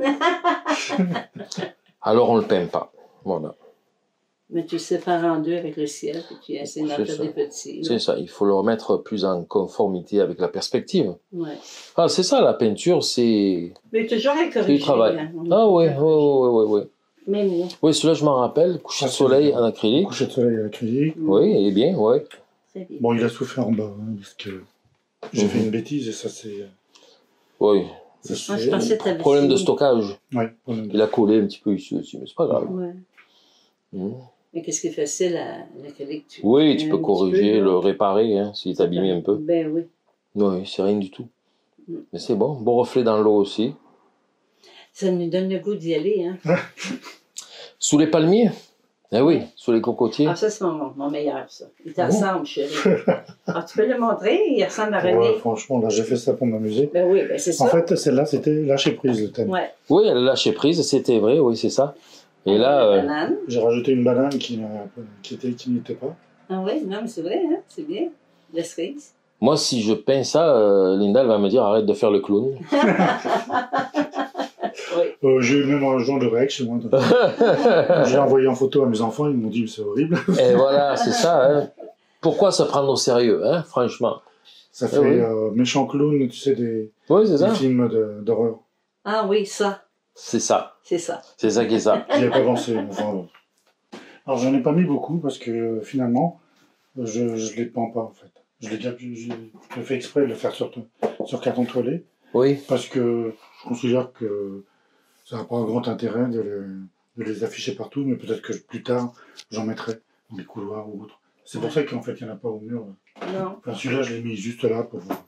S2: Alors on le peint pas. Voilà.
S6: Mais tu le sépares en deux avec le ciel, puis tu essaies d'en
S2: C'est
S6: faire
S2: ça.
S6: des petits. là.
S2: C'est ça, il faut le remettre plus en conformité avec la perspective.
S6: Ouais.
S2: Ah, c'est ça, la peinture, c'est
S6: Mais toujours à
S2: c'est
S6: corriger.
S2: du travail.
S6: hein. On
S2: Ah
S6: peut
S2: oui,
S6: faire
S2: oui,
S6: corriger.
S2: oui, oui, oui.
S6: Mais moi,
S2: Oui, celui-là, je m'en rappelle, coucher
S7: Ah,
S2: de
S7: c'est
S2: soleil
S7: bien.
S2: en acrylique.
S7: Coucher de soleil à l'acrylique.
S2: Oui, il est bien, oui.
S6: très bien.
S7: Bon, il a souffert en bas, hein, parce que j'ai
S2: Mhm.
S7: fait une bêtise et ça c'est...
S2: Oui.
S7: ça,
S6: Moi, je
S7: c'est-
S6: pensais que t'avais
S2: Problème de
S6: fini.
S2: stockage.
S7: Ouais, problème de-
S2: Il a collé un petit peu ici aussi, mais c'est pas grave.
S6: Ouais.
S2: Mhm.
S6: Mais qu'est-ce qui est facile à l'acrylique? Tu...
S2: Oui, tu
S6: un
S2: peux
S6: petit
S2: corriger,
S6: peu, là.
S2: le réparer, hein, s'il est abîmé un peu.
S6: Ben oui.
S2: Oui, c'est rien du tout.
S6: Mm.
S2: Mais c'est bon. Bon reflet dans l'eau aussi.
S6: Ça nous donne le goût d'y aller, hein.
S2: Sous les palmiers? Eh oui, sous les cocotiers.
S6: Ah, ça, c'est mon, mon meilleur, ça. Il te
S7: Ah bon?
S6: ressemble, chérie. Ah, tu peux le montrer? Il ressemble à René.
S7: Ouais, franchement, là j'ai fait ça pour m'amuser.
S6: Ben oui, ben c'est ça.
S7: En fait, celle-là c'était lâcher prise le thème.
S6: Ouais.
S2: Oui, elle a lâché prise, c'était vrai, oui, c'est ça. Et là,
S6: La
S2: euh,
S6: banane.
S7: J'ai rajouté une banane qui, n'a- qui, était, qui n'y était pas.
S6: Ah oui, non, mais c'est vrai, hein. C'est bien. La cerise.
S2: moi, si je peins ça, euh, Linda, elle va me dire arrête de faire le clown.
S6: Oui.
S7: Euh, j'ai eu même un genre de réac chez moi. donc. J'ai envoyé en photo à mes enfants, ils m'ont dit c'est horrible.
S2: Et voilà, c'est ça. Hein. Pourquoi se prendre au sérieux, hein, franchement?
S7: Ça fait
S2: Ah oui.
S7: euh, méchant clown, tu sais, des,
S2: Oui, c'est
S7: des
S2: ça.
S7: films de- d'horreur.
S6: Ah oui, ça.
S2: C'est ça.
S6: C'est ça.
S2: C'est ça qui est ça.
S7: J'y ai pas pensé. Enfin, bon. Alors j'en ai pas mis beaucoup parce que euh, finalement, je ne les peins pas en fait. Je l'ai déjà, je, je fais exprès de le faire sur, sur carton toilé
S2: Oui.
S7: parce que je considère que ça n'a pas un grand intérêt de les, de les afficher partout, mais peut-être que plus tard j'en mettrai dans les couloirs ou autre. C'est pour ça qu'en fait il n'y en a pas au mur. Là.
S6: Non.
S7: Enfin celui-là je l'ai mis juste là pour voir.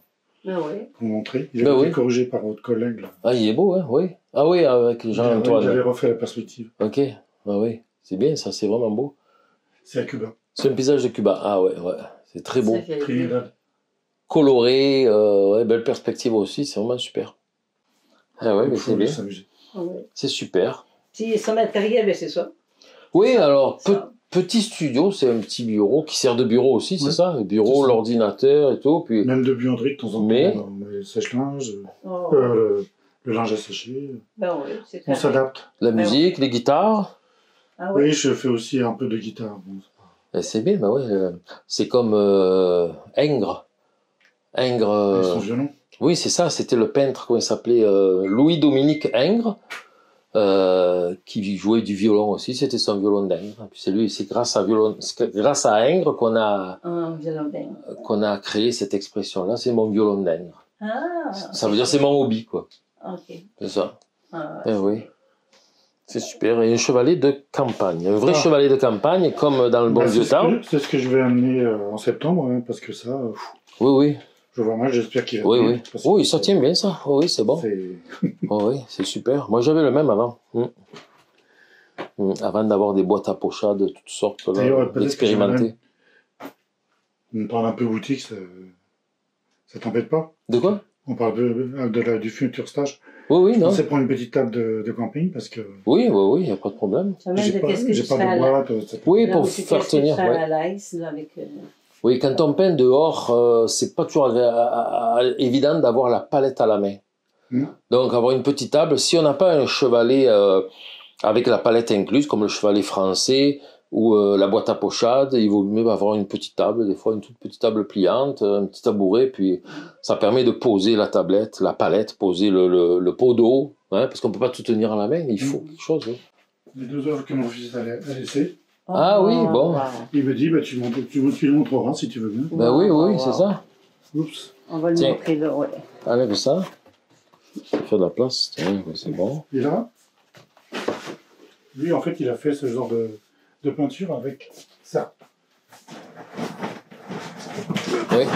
S6: Ah oui.
S7: Pour montrer. Il a
S2: Ben
S7: été
S2: oui.
S7: corrigé par votre collègue. Là.
S2: Ah, il est beau, hein, oui. Ah oui, avec Jean-Antoine.
S7: J'avais refait la perspective.
S2: Ok, ah oui. C'est bien, ça, c'est vraiment beau.
S7: C'est à Cuba.
S2: C'est un paysage de Cuba. Ah ouais, ouais. C'est très beau.
S7: Trinidad.
S2: Coloré, euh, ouais, belle perspective aussi, c'est vraiment super. Ah ouais, mais c'est bien.
S6: Ah oui.
S2: C'est super.
S6: Si son matériel, ben c'est ça.
S2: Oui, alors,
S6: Ça.
S2: pe- petit studio, c'est un petit bureau qui sert de bureau aussi, c'est
S7: Ouais.
S2: ça? Le bureau, l'ordinateur et tout. Puis...
S7: Même de buanderie de temps en temps.
S2: Mais-
S7: On met le sèche-linge,
S6: Oh.
S7: euh, le, le linge à sécher.
S6: Ben oui, c'est
S7: On
S6: correct.
S7: s'adapte.
S2: La
S6: Ben
S2: musique, les guitares.
S6: Ah oui.
S7: Oui, je fais aussi un peu de guitare. Bon,
S2: Eh, C'est bien, bah ouais. euh, C'est comme euh, Ingres. Ingres. euh,
S7: Avec son violon.
S2: Oui, c'est ça, c'était le peintre, comment il s'appelait, euh, Louis-Dominique Ingres, euh, qui jouait du violon aussi, c'était son violon d'Ingres. Puis c'est lui, c'est grâce à violon, c'est grâce à Ingres qu'on a,
S6: Un violon d'Inde.
S2: qu'on a créé cette expression-là, c'est mon violon d'Ingres.
S6: Ah.
S2: Ça veut dire c'est mon hobby, quoi.
S6: Ok.
S2: C'est ça.
S6: Ah,
S2: Eh oui. C'est super. Et un chevalet de campagne, un vrai
S7: Ah.
S2: chevalet de campagne, comme dans le bon
S7: Bah, c'est
S2: vieux
S7: ce
S2: temps.
S7: que- C'est ce que je vais amener euh, en septembre, hein, parce que ça, euh, pff,
S2: Oui, oui.
S7: je vois mal, j'espère qu'il va
S2: Oui,
S7: tenir,
S2: oui.
S7: parce que
S2: Oui, ça tient bien, ça. Oui, c'est bon.
S7: c'est-
S2: Oh oui, c'est super. Moi, j'avais le même avant. Mm. Mm. Avant d'avoir des boîtes à pochades de toutes sortes, là,
S7: D'ailleurs, peut-être que
S2: d'expérimenter.
S7: On parle un peu boutique, ça, ça t'embête pas?
S2: De quoi?
S7: On parle de, de la, du futur stage.
S2: Oui, oui, non.
S7: C'est pour une petite table de, de camping, parce que
S2: Oui, oui, oui, il n'y a pas de problème.
S6: Ça m'aide
S7: j'ai
S6: de
S7: pas,
S6: qu'est-ce que
S7: j'ai
S6: tu
S7: pas
S6: ferais à
S7: de
S6: la...
S7: boîte. euh, ça-
S2: Oui,
S6: Non,
S2: pour
S6: mais c'est
S2: faire
S6: qu'est-ce que tu
S2: tenir.
S6: ferais
S2: Ouais.
S6: à la laisse, là, avec... euh,
S2: Oui, quand on peint dehors, euh, c'est pas toujours agré- à- à- évident d'avoir la palette à la main.
S7: Mm.
S2: Donc, avoir une petite table, si on n'a pas un chevalet euh, avec la palette incluse, comme le chevalet français ou euh, la boîte à pochade, il vaut mieux avoir une petite table, des fois une toute petite table pliante, un petit tabouret, puis ça permet de poser la tablette, la palette, poser le, le, le pot d'eau, hein, parce qu'on peut pas tout tenir à la main, il faut
S7: Mm.
S2: quelque chose. Oui.
S7: Les deux œuvres que mon fils a, a laissées,
S2: Ah oui, bon.
S6: wow.
S7: il me dit, bah, tu, montres- tu, tu le montreras si tu veux bien.
S2: Ben oui,
S6: Wow,
S2: oui,
S6: wow,
S2: c'est
S6: wow.
S2: ça.
S7: Oups.
S6: On va le
S2: Tiens.
S6: montrer là, ouais.
S2: Enlève ça. Faire de la place. Tiens, c'est bon.
S7: Et là, lui, en fait, il a fait ce genre de, de peinture avec ça.
S2: Oui.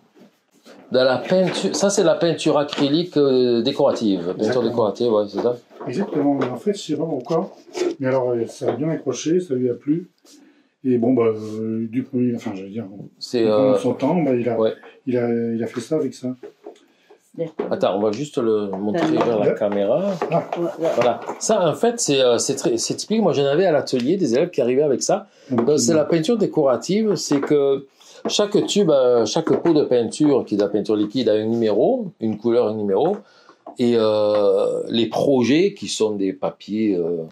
S2: De la peinture. Ça, c'est la peinture acrylique euh, décorative. Peinture
S7: Exactement.
S2: décorative, ouais, c'est ça.
S7: Exactement. Mais en fait, je sais pas pourquoi. Mais alors, euh, ça a bien accroché, ça lui a plu. Et bon, bah, euh, du premier, enfin, je veux dire,
S2: C'est.
S7: pendant
S2: Euh...
S7: son temps, bah, il, a,
S2: ouais.
S7: il, a, il a fait ça avec ça.
S6: D'accord.
S2: Attends, on va juste le montrer
S6: Ben,
S2: vers la
S7: là.
S2: caméra.
S6: Ouais, ouais.
S2: Voilà. Ça, en fait, c'est euh, c'est très- c'est typique. Moi, j'en avais à l'atelier des élèves qui arrivaient avec ça.
S7: Donc,
S2: Donc, c'est la peinture décorative. C'est que chaque tube, euh, chaque pot de peinture qui est de la peinture liquide a un numéro, une couleur, un numéro. Et euh, les projets qui sont des papiers euh,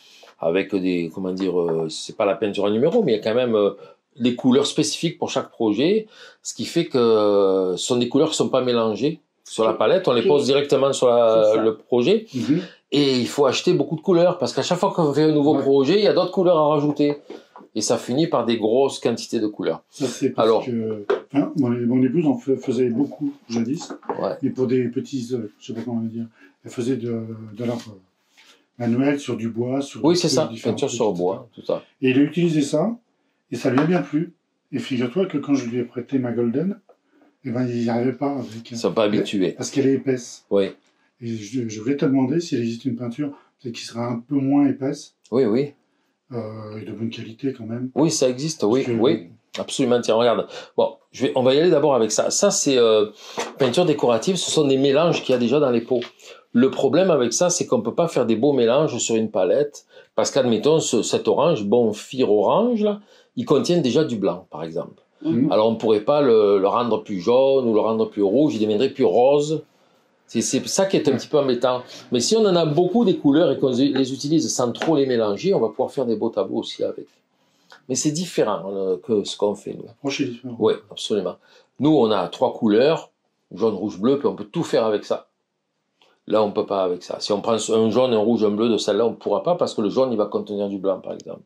S2: avec des, comment dire, euh, c'est pas la peinture à numéro, mais il y a quand même euh, des couleurs spécifiques pour chaque projet, ce qui fait que euh, ce sont des couleurs qui sont pas mélangées sur la palette, on les
S6: Puis-
S2: pose directement sur la-
S6: c'est ça.
S2: le projet,
S7: Mhm.
S2: et il faut acheter beaucoup de couleurs, parce qu'à chaque fois qu'on fait un nouveau
S7: Ouais.
S2: projet, il y a d'autres couleurs à rajouter, et ça finit par des grosses quantités de couleurs.
S7: Ça, c'est parce
S2: Alors.
S7: que hein, mon, mon épouse en fais- faisait beaucoup jadis,
S2: Ouais.
S7: mais pour des petits œufs, je sais pas comment dire. Elle faisait de, de l'art euh, manuel sur du bois. Sur
S2: Oui,
S7: des
S2: c'est
S7: trucs
S2: ça,
S7: différents,
S2: peinture sur bois, tout ça.
S7: Et il a utilisé ça, et ça lui a bien plu. Et figure-toi que quand je lui ai prêté ma Golden, eh ben, il n'y arrivait pas avec.
S2: Ils sont pas habitués.
S7: Parce qu'elle est épaisse.
S2: Oui,
S7: Et je, je voulais te demander s'il existe une peinture peut-être qui sera un peu moins épaisse,
S2: oui, oui.
S7: euh, et de bonne qualité quand même.
S2: Oui, ça existe, oui,
S7: Parce que-
S2: oui. Absolument, tiens, regarde. Bon, je vais, on va y aller d'abord avec ça. Ça, c'est euh, peinture décorative, ce sont des mélanges qu'il y a déjà dans les pots. Le problème avec ça, c'est qu'on peut pas faire des beaux mélanges sur une palette, parce qu'admettons, ce, cet orange, Bonfire orange, là, il contient déjà du blanc, par exemple.
S7: Mhm.
S2: Alors, on pourrait pas le, le rendre plus jaune ou le rendre plus rouge, il deviendrait plus rose. C'est, c'est ça qui est un petit peu embêtant. Mais si on en a beaucoup des couleurs et qu'on les utilise sans trop les mélanger, on va pouvoir faire des beaux tableaux aussi avec. Mais c'est différent euh, que ce qu'on fait, nous.
S7: L'approche est différente.
S2: Oui, absolument. Nous, on a trois couleurs, jaune, rouge, bleu, puis on peut tout faire avec ça. Là, on peut pas avec ça. Si on prend un jaune, un rouge, un bleu de celle-là, on ne pourra pas parce que le jaune, il va contenir du blanc, par exemple.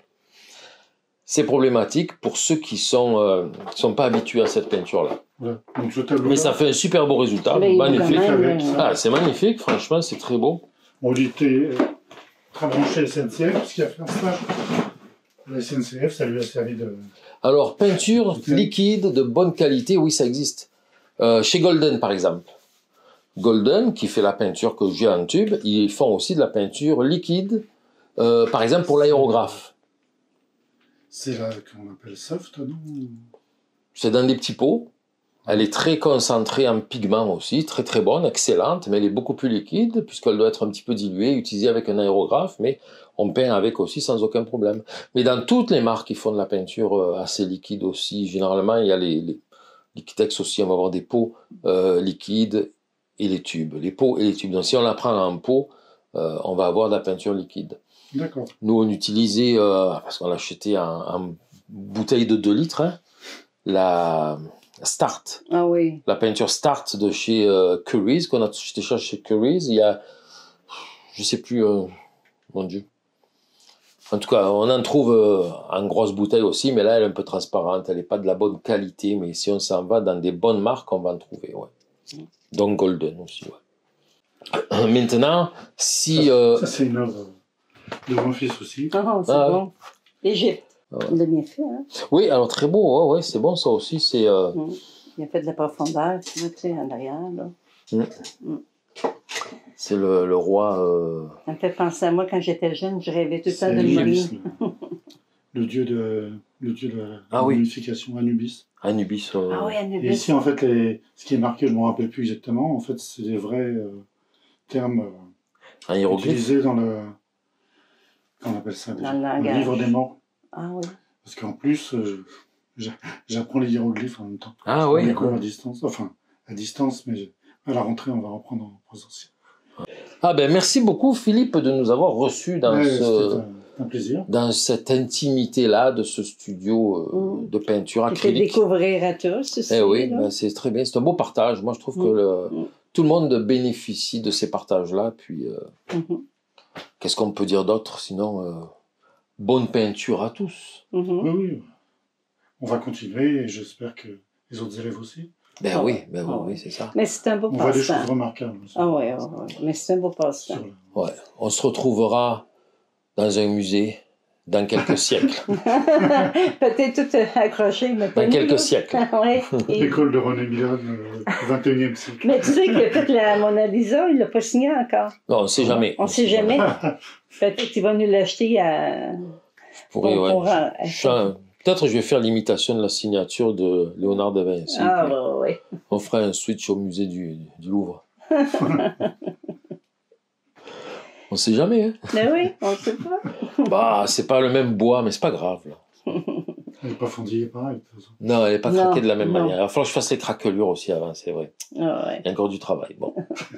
S2: C'est problématique pour ceux qui sont, euh, qui sont pas habitués à cette peinture-là.
S7: Voilà. Donc ce tableau.
S2: Mais ça fait un super beau résultat,
S6: Mais il est
S2: magnifique.
S6: quand même,
S7: Avec
S6: euh,
S7: ça.
S2: Ah, c'est magnifique, franchement, c'est très beau.
S7: On était euh, très branché S N C F, puisqu'il a fait un stage. La S N C F, ça lui a servi de.
S2: Alors, peinture
S7: Ok.
S2: liquide de bonne qualité, oui, ça existe. Euh, chez Golden, par exemple. Golden, qui fait la peinture que j'ai en tube, ils font aussi de la peinture liquide, euh, par exemple pour l'aérographe.
S7: C'est là qu'on appelle soft, non?
S2: C'est dans des petits pots. Elle est très concentrée en pigments aussi, très très bonne, excellente, mais elle est beaucoup plus liquide, puisqu'elle doit être un petit peu diluée, utilisée avec un aérographe, mais on peint avec aussi sans aucun problème. Mais dans toutes les marques qui font de la peinture assez liquide aussi, généralement, il y a les, les Liquitex aussi, on va avoir des pots euh, liquides et les tubes. Les pots et les tubes. Donc si on la prend en pot, euh, on va avoir de la peinture liquide.
S7: D'accord.
S2: Nous, on utilisait, euh, parce qu'on l'achetait en, en bouteille de deux litres, hein, la Start.
S6: Ah oui.
S2: La peinture Start de chez euh, Currys, qu'on a acheté chez Currys, il y a, je sais plus, euh, mon Dieu. En tout cas, on en trouve euh, en grosse bouteille aussi, mais là, elle est un peu transparente, elle n'est pas de la bonne qualité, mais si on s'en va dans des bonnes marques, on va en trouver, ouais. Mm. Donc Golden aussi, ouais. Maintenant, si...
S7: Ça,
S2: euh...
S7: ça c'est une œuvre de mon fils aussi.
S6: Ah, c'est ah, bon. Égypte.
S2: Ouais.
S6: Il l'a bien fait, hein?
S2: Oui, alors très beau, ouais, ouais, c'est bon, ça aussi, c'est... Euh...
S6: Mm. Il a fait de la profondeur, tu sais, en arrière, là. Mm.
S2: Mm. C'est le, le roi... Euh...
S6: Ça me fait penser à moi, quand j'étais jeune, je rêvais tout le temps de
S7: Anubis, le, le dieu de, le dieu de la
S2: ah,
S7: unification, oui. Anubis.
S2: Anubis, euh...
S6: Ah oui, Anubis.
S7: Et ici, en fait, les, ce qui est marqué, je ne me rappelle plus exactement, en fait, c'est des vrais euh, termes euh, utilisés dans le... Comment on appelle ça déjà? Dans le livre des morts.
S6: Ah oui.
S7: Parce qu'en plus, euh, j'apprends les hiéroglyphes en même temps.
S2: Ah oui.
S7: On les cours à distance, enfin, à distance, mais à la rentrée, on va reprendre en présentiel.
S2: Ah ben merci beaucoup Philippe de nous avoir reçus dans,
S7: ouais,
S2: ce,
S7: un, un plaisir.
S2: dans cette intimité-là de ce studio euh, mmh. de peinture acrylique.
S6: Tu peux découvrir à tous aussi.
S2: Eh oui, ben c'est très bien, c'est un beau partage. Moi je trouve mmh. que le, mmh. tout le monde bénéficie de ces partages-là. Puis euh, mmh. qu'est-ce qu'on peut dire d'autre sinon euh, bonne peinture à tous.
S7: Mmh. Oui, oui, on va continuer et j'espère que les autres élèves aussi.
S2: Ben ah, oui, ben oui, oui c'est ça.
S6: Mais c'est un beau passe-temps.
S7: On voit des choses remarquables.
S6: Ah oui, ah, ouais. Mais c'est un beau passe-temps.
S2: Ouais, on se retrouvera dans un musée dans quelques siècles.
S6: Peut-être tout accroché, mais
S2: dans quelques là. siècles.
S6: ouais.
S7: Et... L'école de René Millan euh, au vingt et unième siècle.
S6: Mais tu sais qu'il a fait la Mona Lisa, il l'a pas signé encore.
S2: Non, on ne sait jamais.
S6: On ne sait jamais. Peut-être qu'il va nous l'acheter à...
S2: Je pourrais, pour, ouais. Pour, à... Je... Peut-être je vais faire l'imitation de la signature de Léonard de Vinci.
S6: Ah, bah, ouais.
S2: On fera un switch au musée du, du Louvre. On sait jamais, hein.
S6: Mais oui, on sait pas.
S2: Bah, c'est pas le même bois, mais c'est pas grave, là.
S7: Elle n'est pas fondillée pareil, de toute façon.
S2: Non, elle n'est pas craquée de la même non. manière. Il va falloir que je fasse les craquelures aussi avant, c'est vrai.
S6: Ah, ouais.
S2: Il y a encore du travail, bon.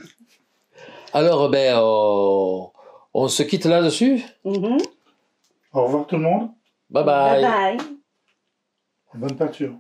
S2: Alors, ben, euh, on se quitte là-dessus.
S6: Mm-hmm.
S7: Au revoir tout le monde.
S2: Bye bye.
S6: Bye bye.
S7: Bonne peinture.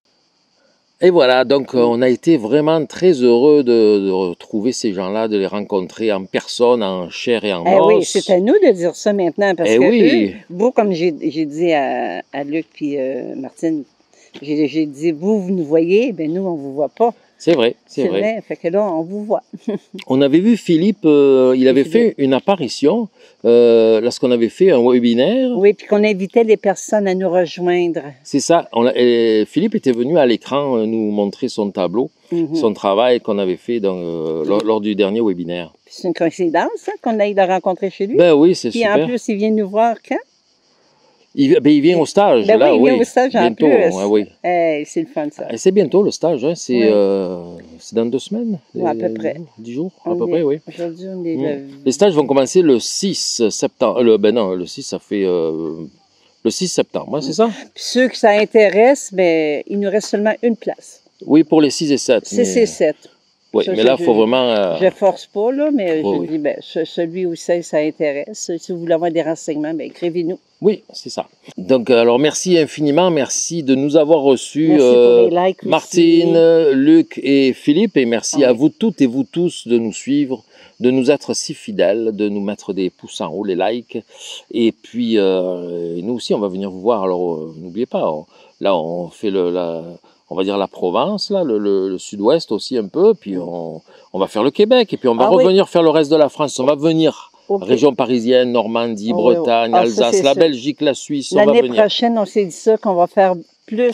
S2: Et voilà, donc euh, on a été vraiment très heureux de, de retrouver ces gens-là, de les rencontrer en personne, en chair et en
S1: eh
S2: os.
S1: Oui, c'est à nous de dire ça maintenant, parce
S2: eh
S1: que
S2: oui.
S1: eux, vous, comme j'ai dit à, à Luc puis euh, Martine, j'ai dit, vous, vous nous voyez, ben nous, on ne vous voit pas.
S2: C'est vrai, c'est vrai.
S1: vrai. Fait que là, on vous voit.
S2: On avait vu Philippe, euh, il avait fait une apparition euh, lorsqu'on avait fait un webinaire.
S1: Oui, puis qu'on invitait les personnes à nous rejoindre.
S2: C'est ça. On a, et Philippe était venu à l'écran euh, nous montrer son tableau, mm-hmm. son travail qu'on avait fait dans, euh, lors, lors du dernier webinaire.
S1: C'est une coïncidence hein, qu'on aille le rencontrer chez lui.
S2: Ben oui, c'est super.
S1: Puis en plus, il vient nous voir quand?
S2: Il, ben, il vient au stage,
S1: ben
S2: là,
S1: oui. Il vient
S2: oui.
S1: au stage
S2: bientôt,
S1: en plus.
S2: Ouais, oui.
S1: Eh, c'est le fun, ça.
S2: C'est bientôt le stage, hein. C'est oui. euh, dans deux semaines?
S1: Oui, à peu près.
S2: Dix jours,
S1: on
S2: à peu
S1: est,
S2: près, oui.
S1: Aujourd'hui, on est
S2: mmh.
S1: le...
S2: Les stages vont commencer le six septembre. Le, ben non, le six, ça fait euh, le six septembre, hein, c'est ça?
S1: Puis ceux que ça intéresse, ben, il nous reste seulement une place.
S2: Oui, pour les six et sept.
S1: six et sept.
S2: Oui, ça, mais là, il faut vraiment... Euh...
S1: Je ne force pas, là, mais
S2: oui,
S1: je
S2: oui.
S1: dis, ben, celui où ça, ça intéresse. Si vous voulez avoir des renseignements, ben, écrivez-nous.
S2: Oui, c'est ça. Donc, alors, merci infiniment. Merci de nous avoir reçus,
S1: merci
S2: euh,
S1: pour les likes
S2: Martine,
S1: aussi.
S2: Luc et Philippe. Et merci
S1: oui.
S2: à vous toutes et vous tous de nous suivre, de nous être si fidèles, de nous mettre des pouces en haut, les likes. Et puis, euh, nous aussi, on va venir vous voir. Alors, euh, n'oubliez pas, on, là, on fait le... La, on va dire la Provence, là, le, le, le sud-ouest aussi un peu, puis on, on va faire le Québec, et puis on va ah, revenir oui. faire le reste de la France. On va venir, okay. région parisienne, Normandie, oh, Bretagne, oui, oui. Ah, Alsace, la sûr. Belgique, la Suisse, on va venir.
S1: L'année prochaine, on s'est dit ça, qu'on va faire plus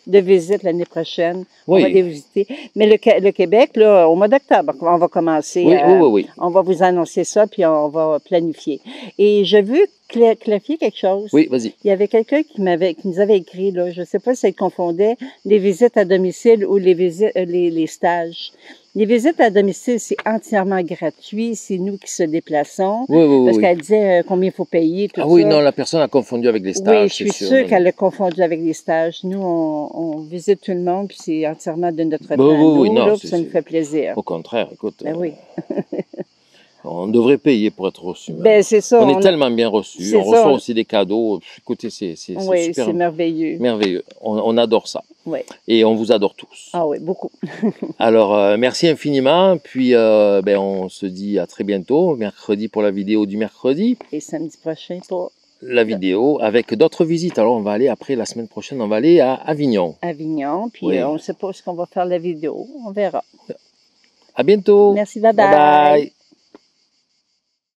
S1: de visite l'année prochaine.
S2: Oui.
S1: On va les visiter. Mais le, le Québec, là, au mois d'octobre, on va commencer.
S2: Oui,
S1: à,
S2: oui, oui, oui.
S1: On va vous annoncer ça, puis on va planifier. Et je veux cla clarifier quelque chose.
S2: Oui, vas-y.
S1: Il y avait quelqu'un qui m'avait, qui nous avait écrit, là, je ne sais pas si elle confondait les visites à domicile ou les visites, les, les stages. Les visites à domicile, c'est entièrement gratuit. C'est nous qui se déplaçons.
S2: Oui, oui,
S1: Parce
S2: oui.
S1: qu'elle disait euh, combien il faut payer, tout
S2: ah
S1: ça.
S2: oui, non, la personne a confondu avec les stages.
S1: Oui, je suis
S2: sûr,
S1: sûre qu'elle a confondu avec les stages. Nous, on, on visite tout le monde, puis c'est entièrement de notre temps.
S2: Oui, oui, oui, non,
S1: là, ça nous fait plaisir.
S2: Au contraire, écoute.
S1: Ben oui.
S2: On devrait payer pour être reçu.
S1: Ben, c'est ça.
S2: On, on est
S1: a...
S2: tellement bien reçus. On ça, reçoit on... aussi des cadeaux. Écoutez, c'est
S1: oui,
S2: super.
S1: c'est merveilleux.
S2: Merveilleux. On, on adore ça.
S1: Oui.
S2: Et on vous adore tous.
S1: Ah oui, beaucoup.
S2: Alors, euh, merci infiniment. Puis, euh, ben, on se dit à très bientôt, mercredi pour la vidéo du mercredi.
S1: Et samedi prochain pour
S2: la vidéo avec d'autres visites. Alors, on va aller après, la semaine prochaine, on va aller à Avignon.
S1: Avignon, puis
S2: oui.
S1: euh, on ne sait pas ce qu'on va faire la vidéo. On verra.
S2: À bientôt.
S1: Merci, bye bye.
S2: Bye bye.